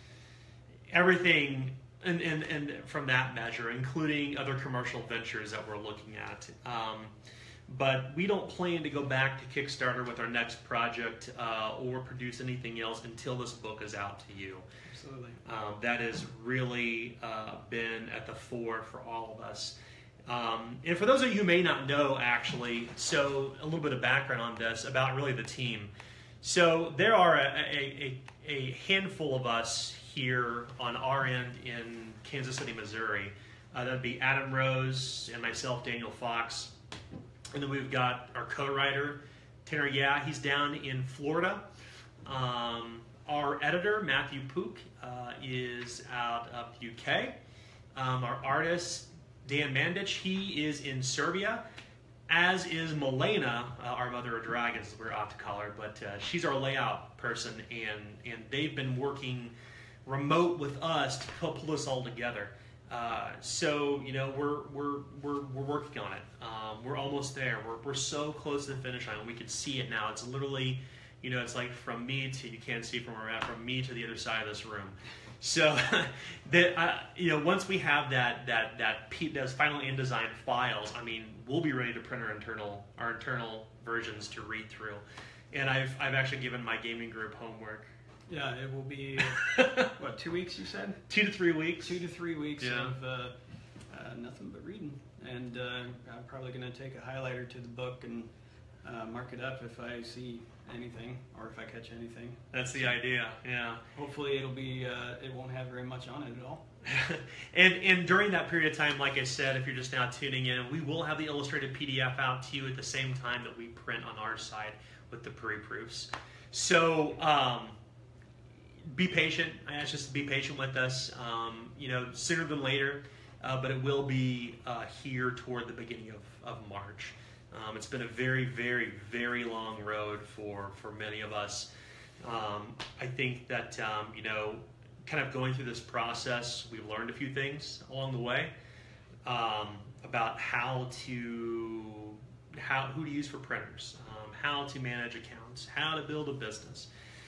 everything and, and, and from that measure, including other commercial ventures that we're looking at. Um, But we don't plan to go back to Kickstarter with our next project uh, or produce anything else until this book is out to you. Absolutely. Um, that has really uh, been at the fore for all of us. Um, and for those of you who may not know, actually, so a little bit of background on this about really the team. So there are a, a, a, a handful of us here on our end in Kansas City, Missouri. Uh, that would be Adam Rose and myself, Daniel Fox. And then we've got our co-writer, Tanner Yeah, he's down in Florida. Um, our editor, Matthew Pook, uh, is out of U K. Um, our artist, Dan Mandic, he is in Serbia, as is Milena, uh, our mother of dragons, we're off to call her, but uh, she's our layout person, and, and they've been working remote with us to help pull this all together. Uh, so, you know, we're, we're, we're, we're working on it. Um, we're almost there. We're, we're so close to the finish line. We can see it now. It's literally, you know, it's like from me to, you can't see from where we're at, from me to the other side of this room. So that uh, you know, once we have that that that P, those final InDesign files, I mean, we'll be ready to print our internal our internal versions to read through. And I've I've actually given my gaming group homework. Yeah, it will be what, two weeks you said? Two to three weeks. Two to three weeks Yeah. of uh, uh, nothing but reading, and uh, I'm probably going to take a highlighter to the book and uh, mark it up if I see anything or if I catch anything. That's the idea. Yeah. Hopefully, it'll be uh, it won't have very much on it at all. and and during that period of time, like I said, if you're just now tuning in, we will have the illustrated P D F out to you at the same time that we print on our side with the pre-proofs. So um, be patient. I ask just to be patient with us. Um, you know, sooner than later, uh, but it will be uh, here toward the beginning of, of March. Um, it's been a very, very, very long road for, for many of us. Um, I think that, um, you know, kind of going through this process, we've learned a few things along the way um, about how to, how who to use for printers, um, how to manage accounts, how to build a business.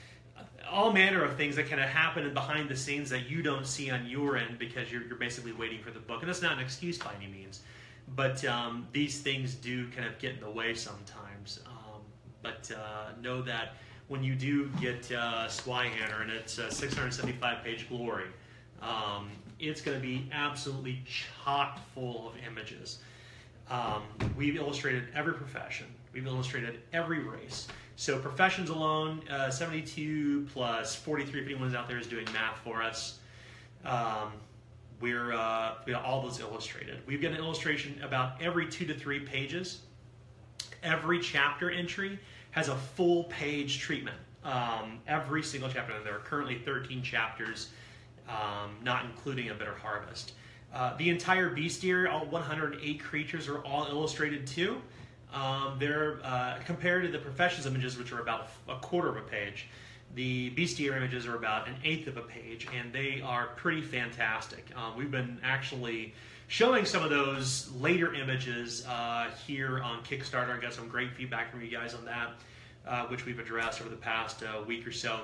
All manner of things that kind of happen behind the scenes that you don't see on your end because you're, you're basically waiting for the book. And that's not an excuse by any means. But um, these things do kind of get in the way sometimes. Um, but uh, know that when you do get uh, Swyhanner and it's a six hundred seventy-five page glory, um, it's going to be absolutely chock full of images. Um, we've illustrated every profession. We've illustrated every race. So professions alone, uh, seventy-two plus forty-three, if anyone's out there is doing math for us. Um, we're uh, we got all those illustrated. We've got an illustration about every two to three pages. Every chapter entry has a full page treatment. Um, every single chapter. There are currently thirteen chapters, um, not including a bitter harvest. Uh, the entire bestiary, all one hundred eight creatures, are all illustrated too. Um, they're uh, compared to the professions images, which are about a quarter of a page. The bestiary images are about an eighth of a page, and they are pretty fantastic. Um, we've been actually showing some of those later images uh, here on Kickstarter. I got some great feedback from you guys on that, uh, which we've addressed over the past uh, week or so.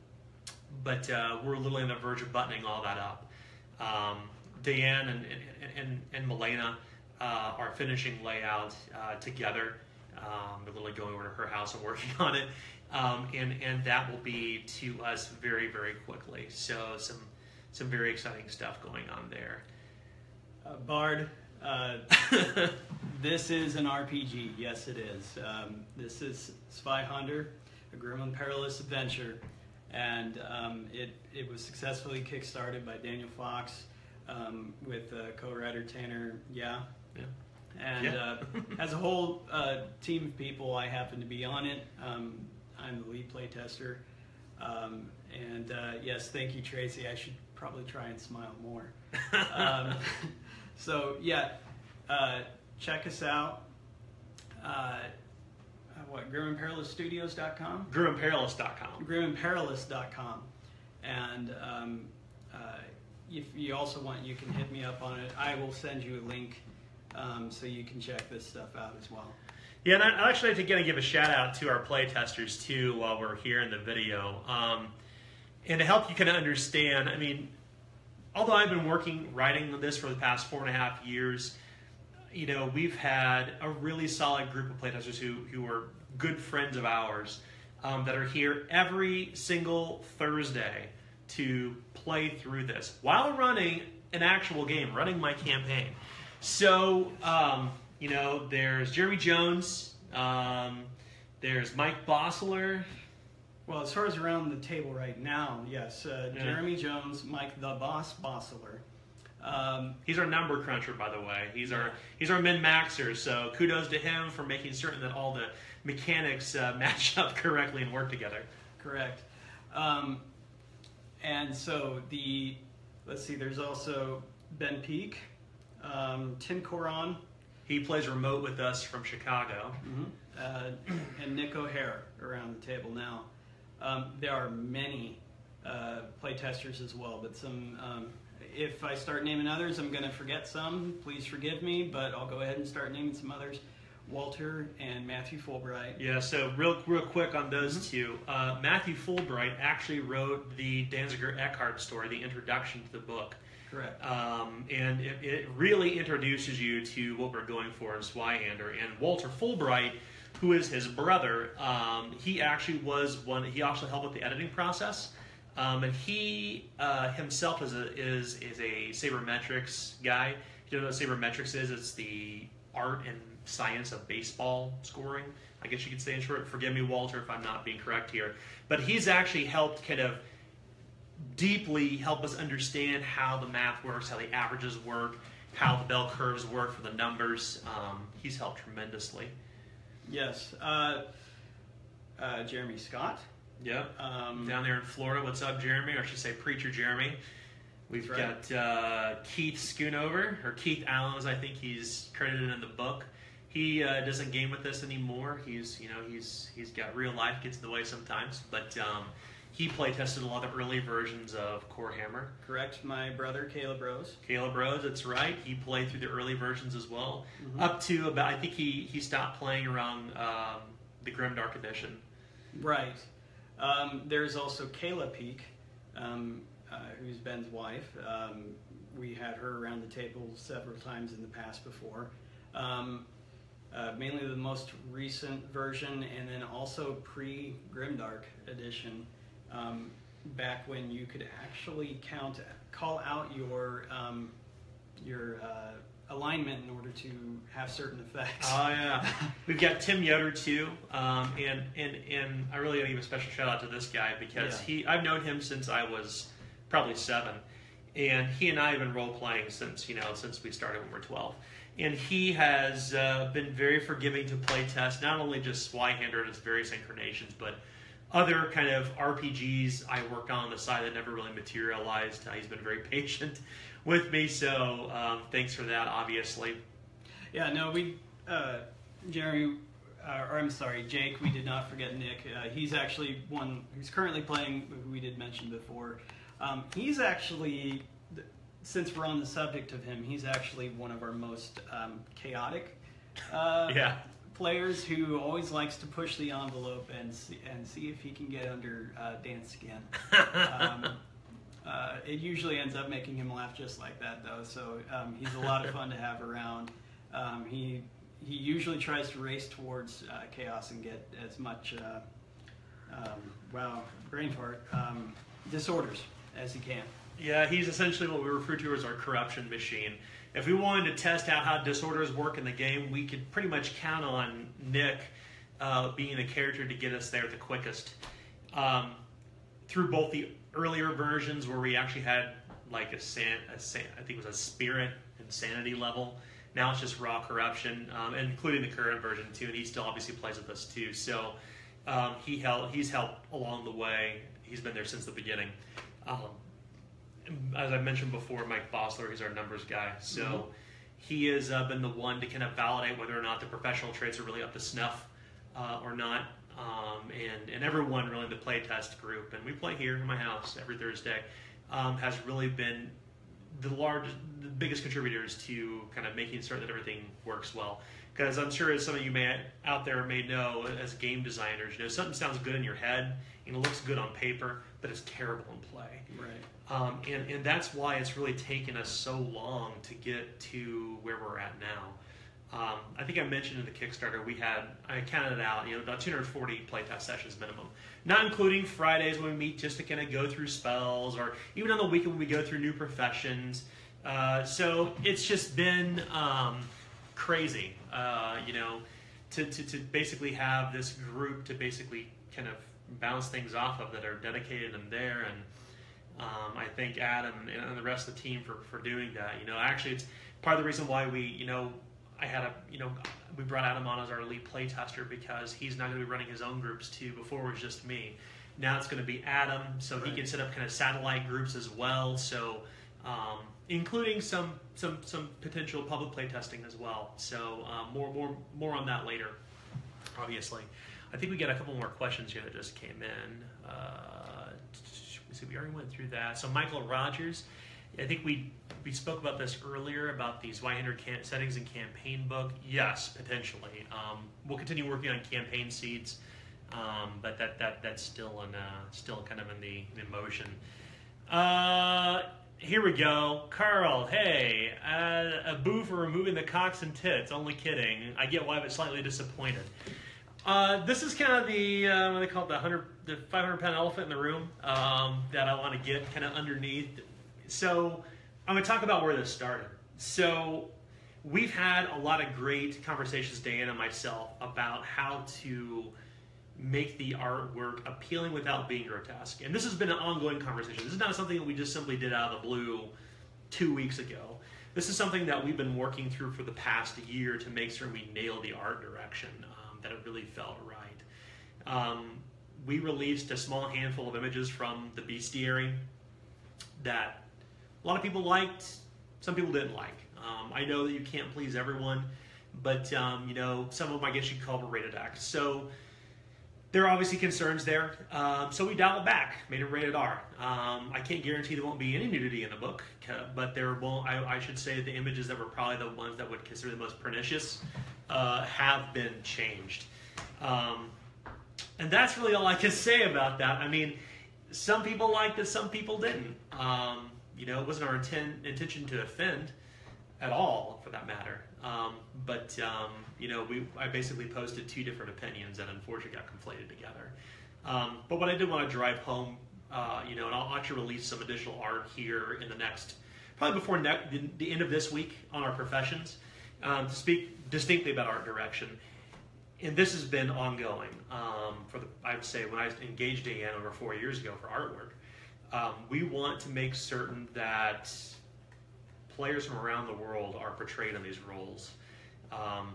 But uh, we're literally on the verge of buttoning all that up. Um, Diane and, and, and, and Milena uh, are finishing layout uh, together. Um, they're literally going over to her house and working on it. Um, and, and that will be to us very, very quickly. So some some very exciting stuff going on there. Uh, Bard, uh, this is an R P G. Yes, it is. Um, this is Zweihander, a grim and perilous adventure. And um, it, it was successfully kickstarted by Daniel Fox um, with uh, co-writer Tanner Yeah. Yeah. And yeah. uh, as a whole uh, team of people, I happen to be on it. Um, I'm the lead playtester. Um, and uh, yes, thank you, Tracy. I should probably try and smile more. um, so yeah, uh, check us out. Uh, what, grim and perilous studios dot com? grim and perilous dot com. grim and perilous dot com. And um, uh, if you also want, you can hit me up on it. I will send you a link um, so you can check this stuff out as well. Yeah, and I'd actually like to again give a shout out to our play testers too while we're here in the video. Um, and to help you kind of understand, I mean, although I've been working, writing this for the past four and a half years, you know, we've had a really solid group of playtesters who, who are good friends of ours um, that are here every single Thursday to play through this while running an actual game, running my campaign. So, um, you know, there's Jeremy Jones, um, there's Mike Bossler. Well, as far as around the table right now, yes, uh, Yeah. Jeremy Jones, Mike the Boss Bossler. Um, He's our number cruncher, by the way. He's our he's our min-maxer, so kudos to him for making certain that all the mechanics uh, match up correctly and work together. correct. Um, and so the, let's see, there's also Ben Peak, um, Tim Coron, He plays remote with us from Chicago. mm-hmm. uh, and Nick O'Hare around the table now. Um, there are many uh, playtesters as well, but some. Um, if I start naming others, I'm going to forget some. Please forgive me, but I'll go ahead and start naming some others. Walter and Matthew Fulbright. Yeah, so real real quick on those Mm-hmm. two. Uh, Matthew Fulbright actually wrote the Danziger Eckhart story, the introduction to the book. Correct. Um, and it, it really introduces you to what we're going for in Zweihander. And Walter Fulbright, who is his brother, um, he actually was one, he also helped with the editing process. Um, and he uh, himself is a, is, is a sabermetrics guy. You know what sabermetrics is? It's the art and science of baseball scoring, I guess you could say in short. Forgive me, Walter, if I'm not being correct here. But he's actually helped kind of deeply help us understand how the math works, how the averages work, how the bell curves work for the numbers. Um, he's helped tremendously. Yes. Uh, uh, Jeremy Scott. Yep. Um, Down there in Florida. What's up, Jeremy? Or I should say Preacher Jeremy. We've That's got uh, Keith Schoonover, or Keith Allen, as I think he's credited in the book. He uh, doesn't game with us anymore. He's, you know, he's he's got real life gets in the way sometimes. But um, he play tested a lot of early versions of Core Hammer. Correct. My brother, Caleb Rose. Caleb Rose, that's right. He played through the early versions as well, Mm-hmm. up to about. I think he he stopped playing around um, the Grimdark edition. Right. Um, there's also Kayla Peak, um, uh, who's Ben's wife. Um, we had her around the table several times in the past before. Um, uh, mainly the most recent version, and then also pre-Grimdark edition, um, back when you could actually count, call out your um, your uh, alignment in order to have certain effects. Oh yeah, we've got Tim Yoder too, um, and and and I really want to give a special shout out to this guy because Yeah. he I've known him since I was probably seven, and he and I have been role playing since you know since we started when we were twelve, and he has uh, been very forgiving to play test not only just Zweihander and its various incarnations, but other kind of R P Gs I worked on on the side that never really materialized. Uh, he's been very patient with me, so um, thanks for that, obviously. Yeah, no, we, uh, Jeremy, uh, or I'm sorry, Jake, we did not forget Nick. Uh, he's actually one who's currently playing, who we did mention before. Um, he's actually, since we're on the subject of him, he's actually one of our most um, chaotic uh, Yeah. players who always likes to push the envelope and see, and see if he can get under uh, Dan's skin. Um, Uh, it usually ends up making him laugh just like that, though. So um, he's a lot of fun to have around. Um, he he usually tries to race towards uh, chaos and get as much uh, um, wow brain fart um, disorders as he can. Yeah, he's essentially what we refer to as our corruption machine. If we wanted to test out how disorders work in the game, we could pretty much count on Nick uh, being a character to get us there the quickest. Um, through both the earlier versions where we actually had like a, san, a san, I think it was a spirit insanity level. Now it's just raw corruption, um, including the current version too. And he still obviously plays with us too. So um, he helped. He's helped along the way. He's been there since the beginning. Um, as I mentioned before, Mike Bossler, he's our numbers guy. So mm-hmm. he has uh, been the one to kind of validate whether or not the professional traits are really up to snuff uh, or not. Um, and, and everyone really in the playtest group, and we play here in my house every Thursday, um, has really been the largest, the biggest contributors to kind of making certain that everything works well. Because I'm sure as some of you may out there may know, as game designers, you know, something sounds good in your head and it looks good on paper, but it's terrible in play. Right. Um, and, and that's why it's really taken us so long to get to where we're at now. Um, I think I mentioned in the Kickstarter we had, I counted it out, you know, about two hundred forty playtest sessions minimum. Not including Fridays when we meet just to kind of go through spells, or even on the weekend when we go through new professions. Uh, so it's just been um, crazy, uh, you know, to, to, to basically have this group to basically kind of bounce things off of that are dedicated and there. And um, I thank Adam and the rest of the team for, for doing that. You know, actually it's part of the reason why we, you know, I had a, you know, we brought Adam on as our lead play tester because he's not going to be running his own groups too. Before it was just me. Now it's going to be Adam, so right. He can set up kind of satellite groups as well. So, um, including some some some potential public play testing as well. So um, more more more on that later. Obviously, I think we got a couple more questions here that just came in. Uh, we already went through that. So Michael Rogers, I think we we spoke about this earlier about these Y hundred can- settings and campaign book. Yes, potentially. Um, we'll continue working on campaign seeds, um, but that, that that's still in uh, still kind of in the in motion. Uh, here we go, Carl. Hey, uh, a boo for removing the cocks and tits. Only kidding. I get why, but slightly disappointed. Uh, this is kind of the uh, what they call it, the hundred, the five hundred pound elephant in the room um, that I want to get kind of underneath. So I'm going to talk about where this started. So we've had a lot of great conversations, Diane and myself, about how to make the artwork appealing without being grotesque. And this has been an ongoing conversation. This is not something that we just simply did out of the blue two weeks ago. This is something that we've been working through for the past year to make sure we nail the art direction. That it really felt right. Um, we released a small handful of images from the bestiary that a lot of people liked, some people didn't like. Um, I know that you can't please everyone, but um, you know, some of them I guess you'd call were rated X. So there are obviously concerns there. Um, so we dialed back, made it rated R. Um, I can't guarantee there won't be any nudity in the book, but there won't. I, I should say the images that were probably the ones that would consider the most pernicious uh, have been changed. Um, and that's really all I can say about that. I mean, some people liked it, some people didn't. Um, you know, it wasn't our intent, intention to offend at all, for that matter. Um, but um, you know, we I basically posted two different opinions that unfortunately got conflated together. Um, but what I did want to drive home, uh, you know, and I'll actually release some additional art here in the next, probably before ne- the, the end of this week on our professions, um, to speak distinctly about art direction. And this has been ongoing um, for the, I would say, when I engaged Diane over four years ago for artwork. Um, we want to make certain that players from around the world are portrayed in these roles. Um,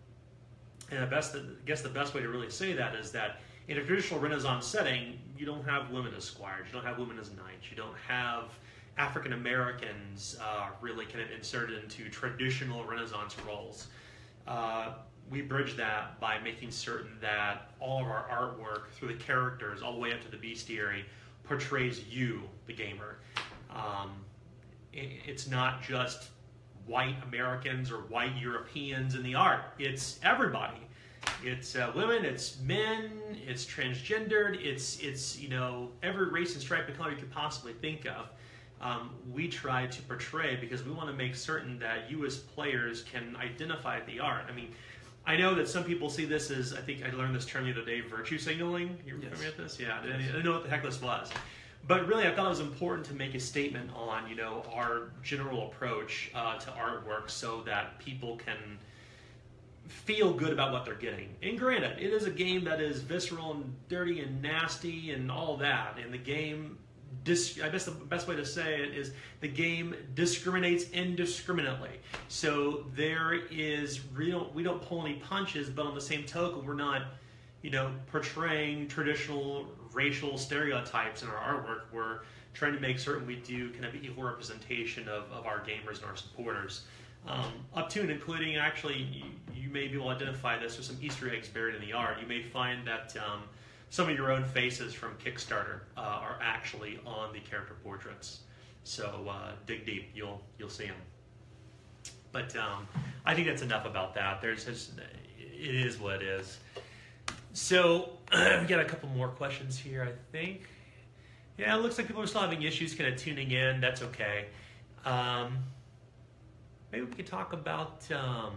and the best, I guess the best way to really say that is that in a traditional Renaissance setting, you don't have women as squires, you don't have women as knights, you don't have African Americans uh, really kind of inserted into traditional Renaissance roles. Uh, we bridge that by making certain that all of our artwork through the characters all the way up to the bestiary portrays you, the gamer. Um, it, it's not just white Americans or white Europeans in the art. It's everybody. It's uh, women, it's men, it's transgendered, it's, it's you know, every race and stripe and color you could possibly think of. Um, we try to portray because we want to make certain that you as players can identify the art. I mean, I know that some people see this as, I think I learned this term the other day, virtue signaling. You remember yes. this? Yeah, I didn't know what the heck this was. But really, I thought it was important to make a statement on, you know, our general approach uh, to artwork so that people can feel good about what they're getting. And granted, it is a game that is visceral and dirty and nasty and all that. And the game, dis- I guess the best way to say it is the game discriminates indiscriminately. So there is, we don't, we don't pull any punches, but on the same token, we're not, you know, portraying traditional racial stereotypes in our artwork. We're trying to make certain we do kind of equal representation of, of our gamers and our supporters. Um, up to and including, actually, you, you may be able to identify this with some Easter eggs buried in the art. You may find that um, some of your own faces from Kickstarter uh, are actually on the character portraits. So uh, dig deep, you'll you'll see them. But um, I think that's enough about that. There's, there's it is what it is. So we got a couple more questions here, I think. Yeah, it looks like people are still having issues kind of tuning in. That's okay. Um, maybe we could talk about um,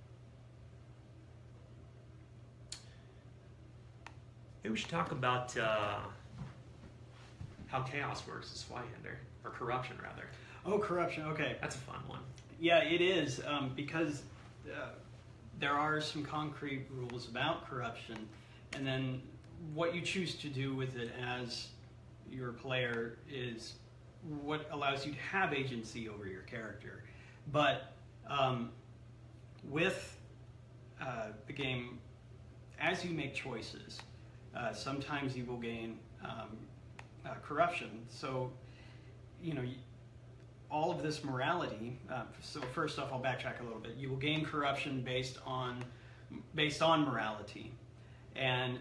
maybe we should talk about uh, how chaos works as Swihender, or corruption rather. Oh, corruption. Okay, that's a fun one. Yeah, it is um, because uh, there are some concrete rules about corruption, and then what you choose to do with it as your player is what allows you to have agency over your character. But um, with uh, the game, as you make choices, uh, sometimes you will gain um, uh, corruption. So, you know, all of this morality. Uh, so first off, I'll backtrack a little bit. You will gain corruption based on based on morality, and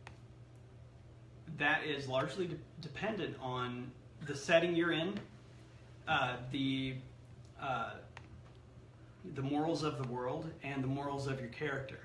that is largely de- dependent on the setting you're in, uh, the uh, the morals of the world and the morals of your character.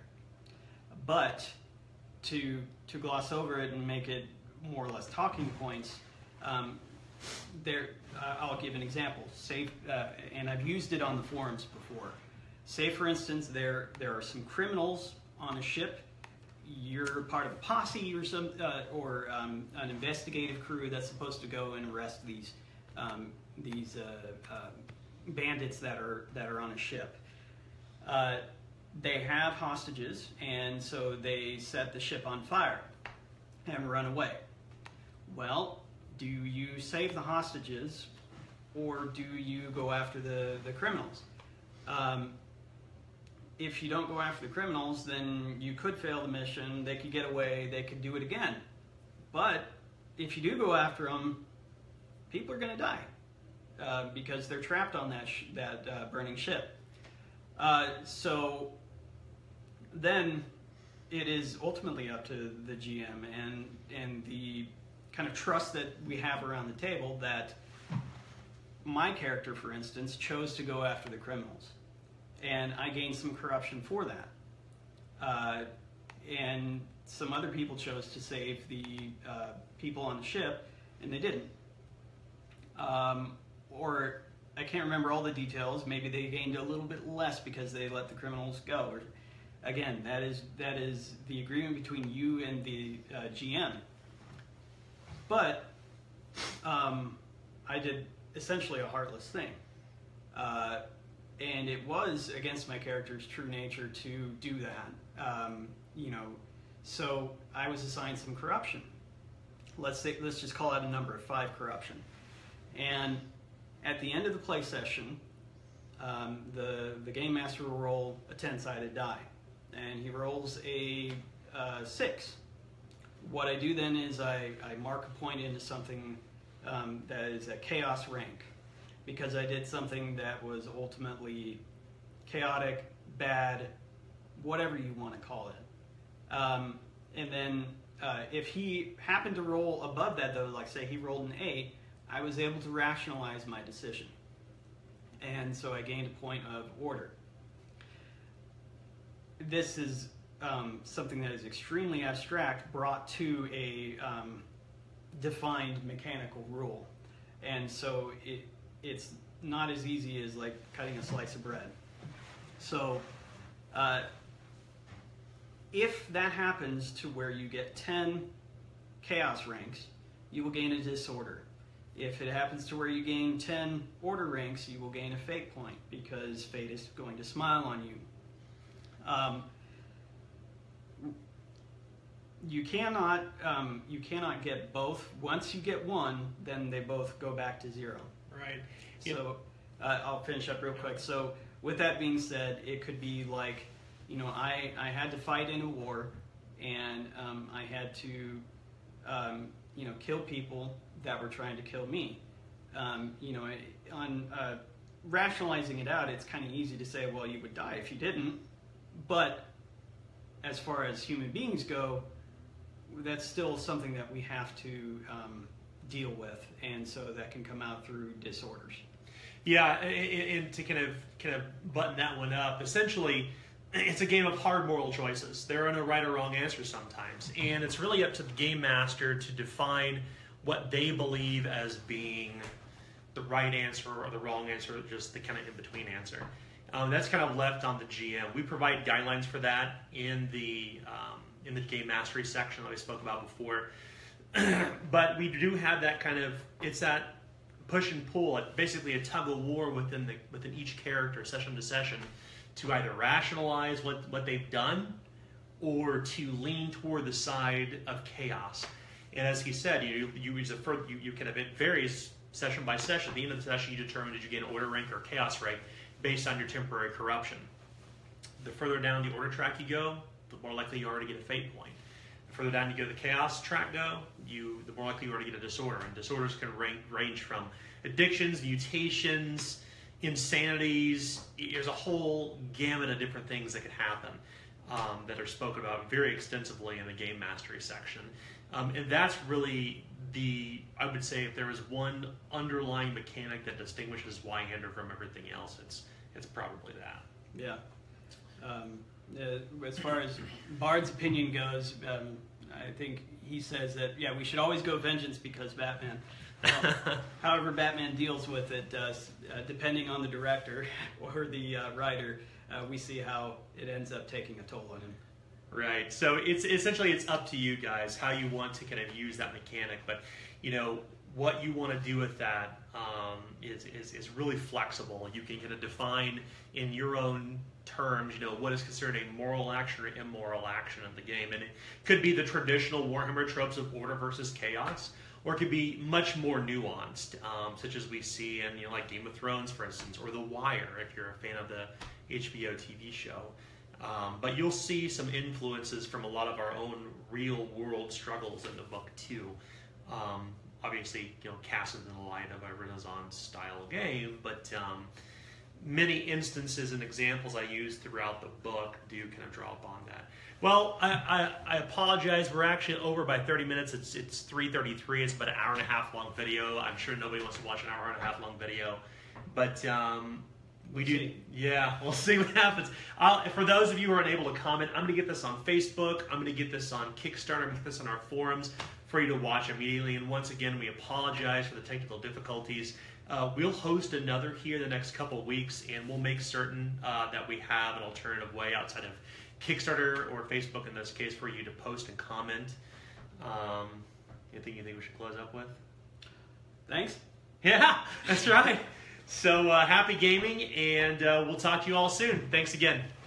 But to to gloss over it and make it more or less talking points, um, there uh, I'll give an example. Say, uh, and I've used it on the forums before. Say, for instance, there there are some criminals on a ship. You're part of a posse or some uh, or um, an investigative crew that's supposed to go and arrest these um, these uh, uh, bandits that are that are on a ship. Uh, they have hostages, and so they set the ship on fire and run away. Well, do you save the hostages, or do you go after the the criminals? Um, If you don't go after the criminals, then you could fail the mission, they could get away, they could do it again. But if you do go after them, people are going to die uh, because they're trapped on that, sh that uh, burning ship. Uh, so then it is ultimately up to the G M and, and the kind of trust that we have around the table that my character, for instance, chose to go after the criminals. And I gained some corruption for that. Uh, and some other people chose to save the uh, people on the ship, and they didn't. Um, or I can't remember all the details. Maybe they gained a little bit less because they let the criminals go. Or, again, that is that is the agreement between you and the uh, G M. But um, I did essentially a heartless thing. Uh, And it was against my character's true nature to do that. Um, you know, so I was assigned some corruption. Let's say, let's just call out a number of five corruption. And at the end of the play session, um, the the game master will roll a ten-sided die, and he rolls a uh, six. What I do then is I, I mark a point into something um, that is a chaos rank, because I did something that was ultimately chaotic, bad, whatever you want to call it. Um, and then uh, if he happened to roll above that, though, like say he rolled an eight, I was able to rationalize my decision. And so I gained a point of order. This is um, something that is extremely abstract, brought to a um, defined mechanical rule. And so it it's not as easy as like cutting a slice of bread. So uh, if that happens to where you get ten chaos ranks, you will gain a disorder. If it happens to where you gain ten order ranks, you will gain a fate point, because fate is going to smile on you. Um, you cannot um, you cannot get both. Once you get one, then they both go back to zero. Right. So uh, I'll finish up real quick. So with that being said, it could be like, you know, I, I had to fight in a war, and um, I had to, um, you know, kill people that were trying to kill me. Um, you know, on uh, rationalizing it out, it's kind of easy to say, well, you would die if you didn't. But as far as human beings go, that's still something that we have to um, deal with, and so that can come out through disorders. Yeah, and, and to kind of kind of button that one up, essentially, it's a game of hard moral choices. There are no right or wrong answers sometimes, and it's really up to the game master to define what they believe as being the right answer or the wrong answer, or just the kind of in-between answer. Um, that's kind of left on the G M. We provide guidelines for that in the um, in the game mastery section that I spoke about before. But we do have that kind of, it's that push and pull, it's basically a tug of war within the within each character, session to session, to either rationalize what, what they've done, or to lean toward the side of chaos. And as he said, you you use a further, you, you kind of, it varies session by session. At the end of the session, you determine did you get an order rank or chaos rank based on your temporary corruption. The further down the order track you go, the more likely you are to get a fate point. The further down you go the chaos track go, you the more likely you are to get a disorder. And disorders can rank, range from addictions, mutations, insanities. There's a whole gamut of different things that could happen um, that are spoken about very extensively in the game mastery section. Um, and that's really the I would say if there is one underlying mechanic that distinguishes Zweihander from everything else, it's it's probably that. Yeah. Um, uh, as far as Bard's opinion goes, um, I think he says that yeah we should always go vengeance because Batman. Well, however, Batman deals with it, uh, uh, depending on the director or the uh, writer, uh, we see how it ends up taking a toll on him. Right. So it's essentially it's up to you guys how you want to kind of use that mechanic, but you know what you want to do with that um, is, is is really flexible. You can kind of define in your own terms, you know, what is considered a moral action or immoral action of the game, and it could be the traditional Warhammer tropes of order versus chaos, or it could be much more nuanced, um, such as we see in you know like Game of Thrones, for instance, or The Wire, if you're a fan of the H B O T V show. Um, but you'll see some influences from a lot of our own real-world struggles in the book too. Um, obviously, you know, cast in the light of a Renaissance-style game, but um, many instances and examples I use throughout the book do kind of draw upon that. Well, I, I, I apologize. We're actually over by thirty minutes. It's it's three thirty-three. It's about an hour and a half long video. I'm sure nobody wants to watch an hour and a half long video, but. Um, We do, see. yeah. We'll see what happens. I'll, for those of you who are unable to comment, I'm going to get this on Facebook. I'm going to get this on Kickstarter. I'm going to get this on our forums for you to watch immediately. And once again, we apologize for the technical difficulties. Uh, we'll host another here the next couple of weeks, and we'll make certain uh, that we have an alternative way outside of Kickstarter or Facebook in this case for you to post and comment. Um, anything you think we should close up with? Thanks. Yeah, that's right. So uh, happy gaming, and uh, we'll talk to you all soon. Thanks again.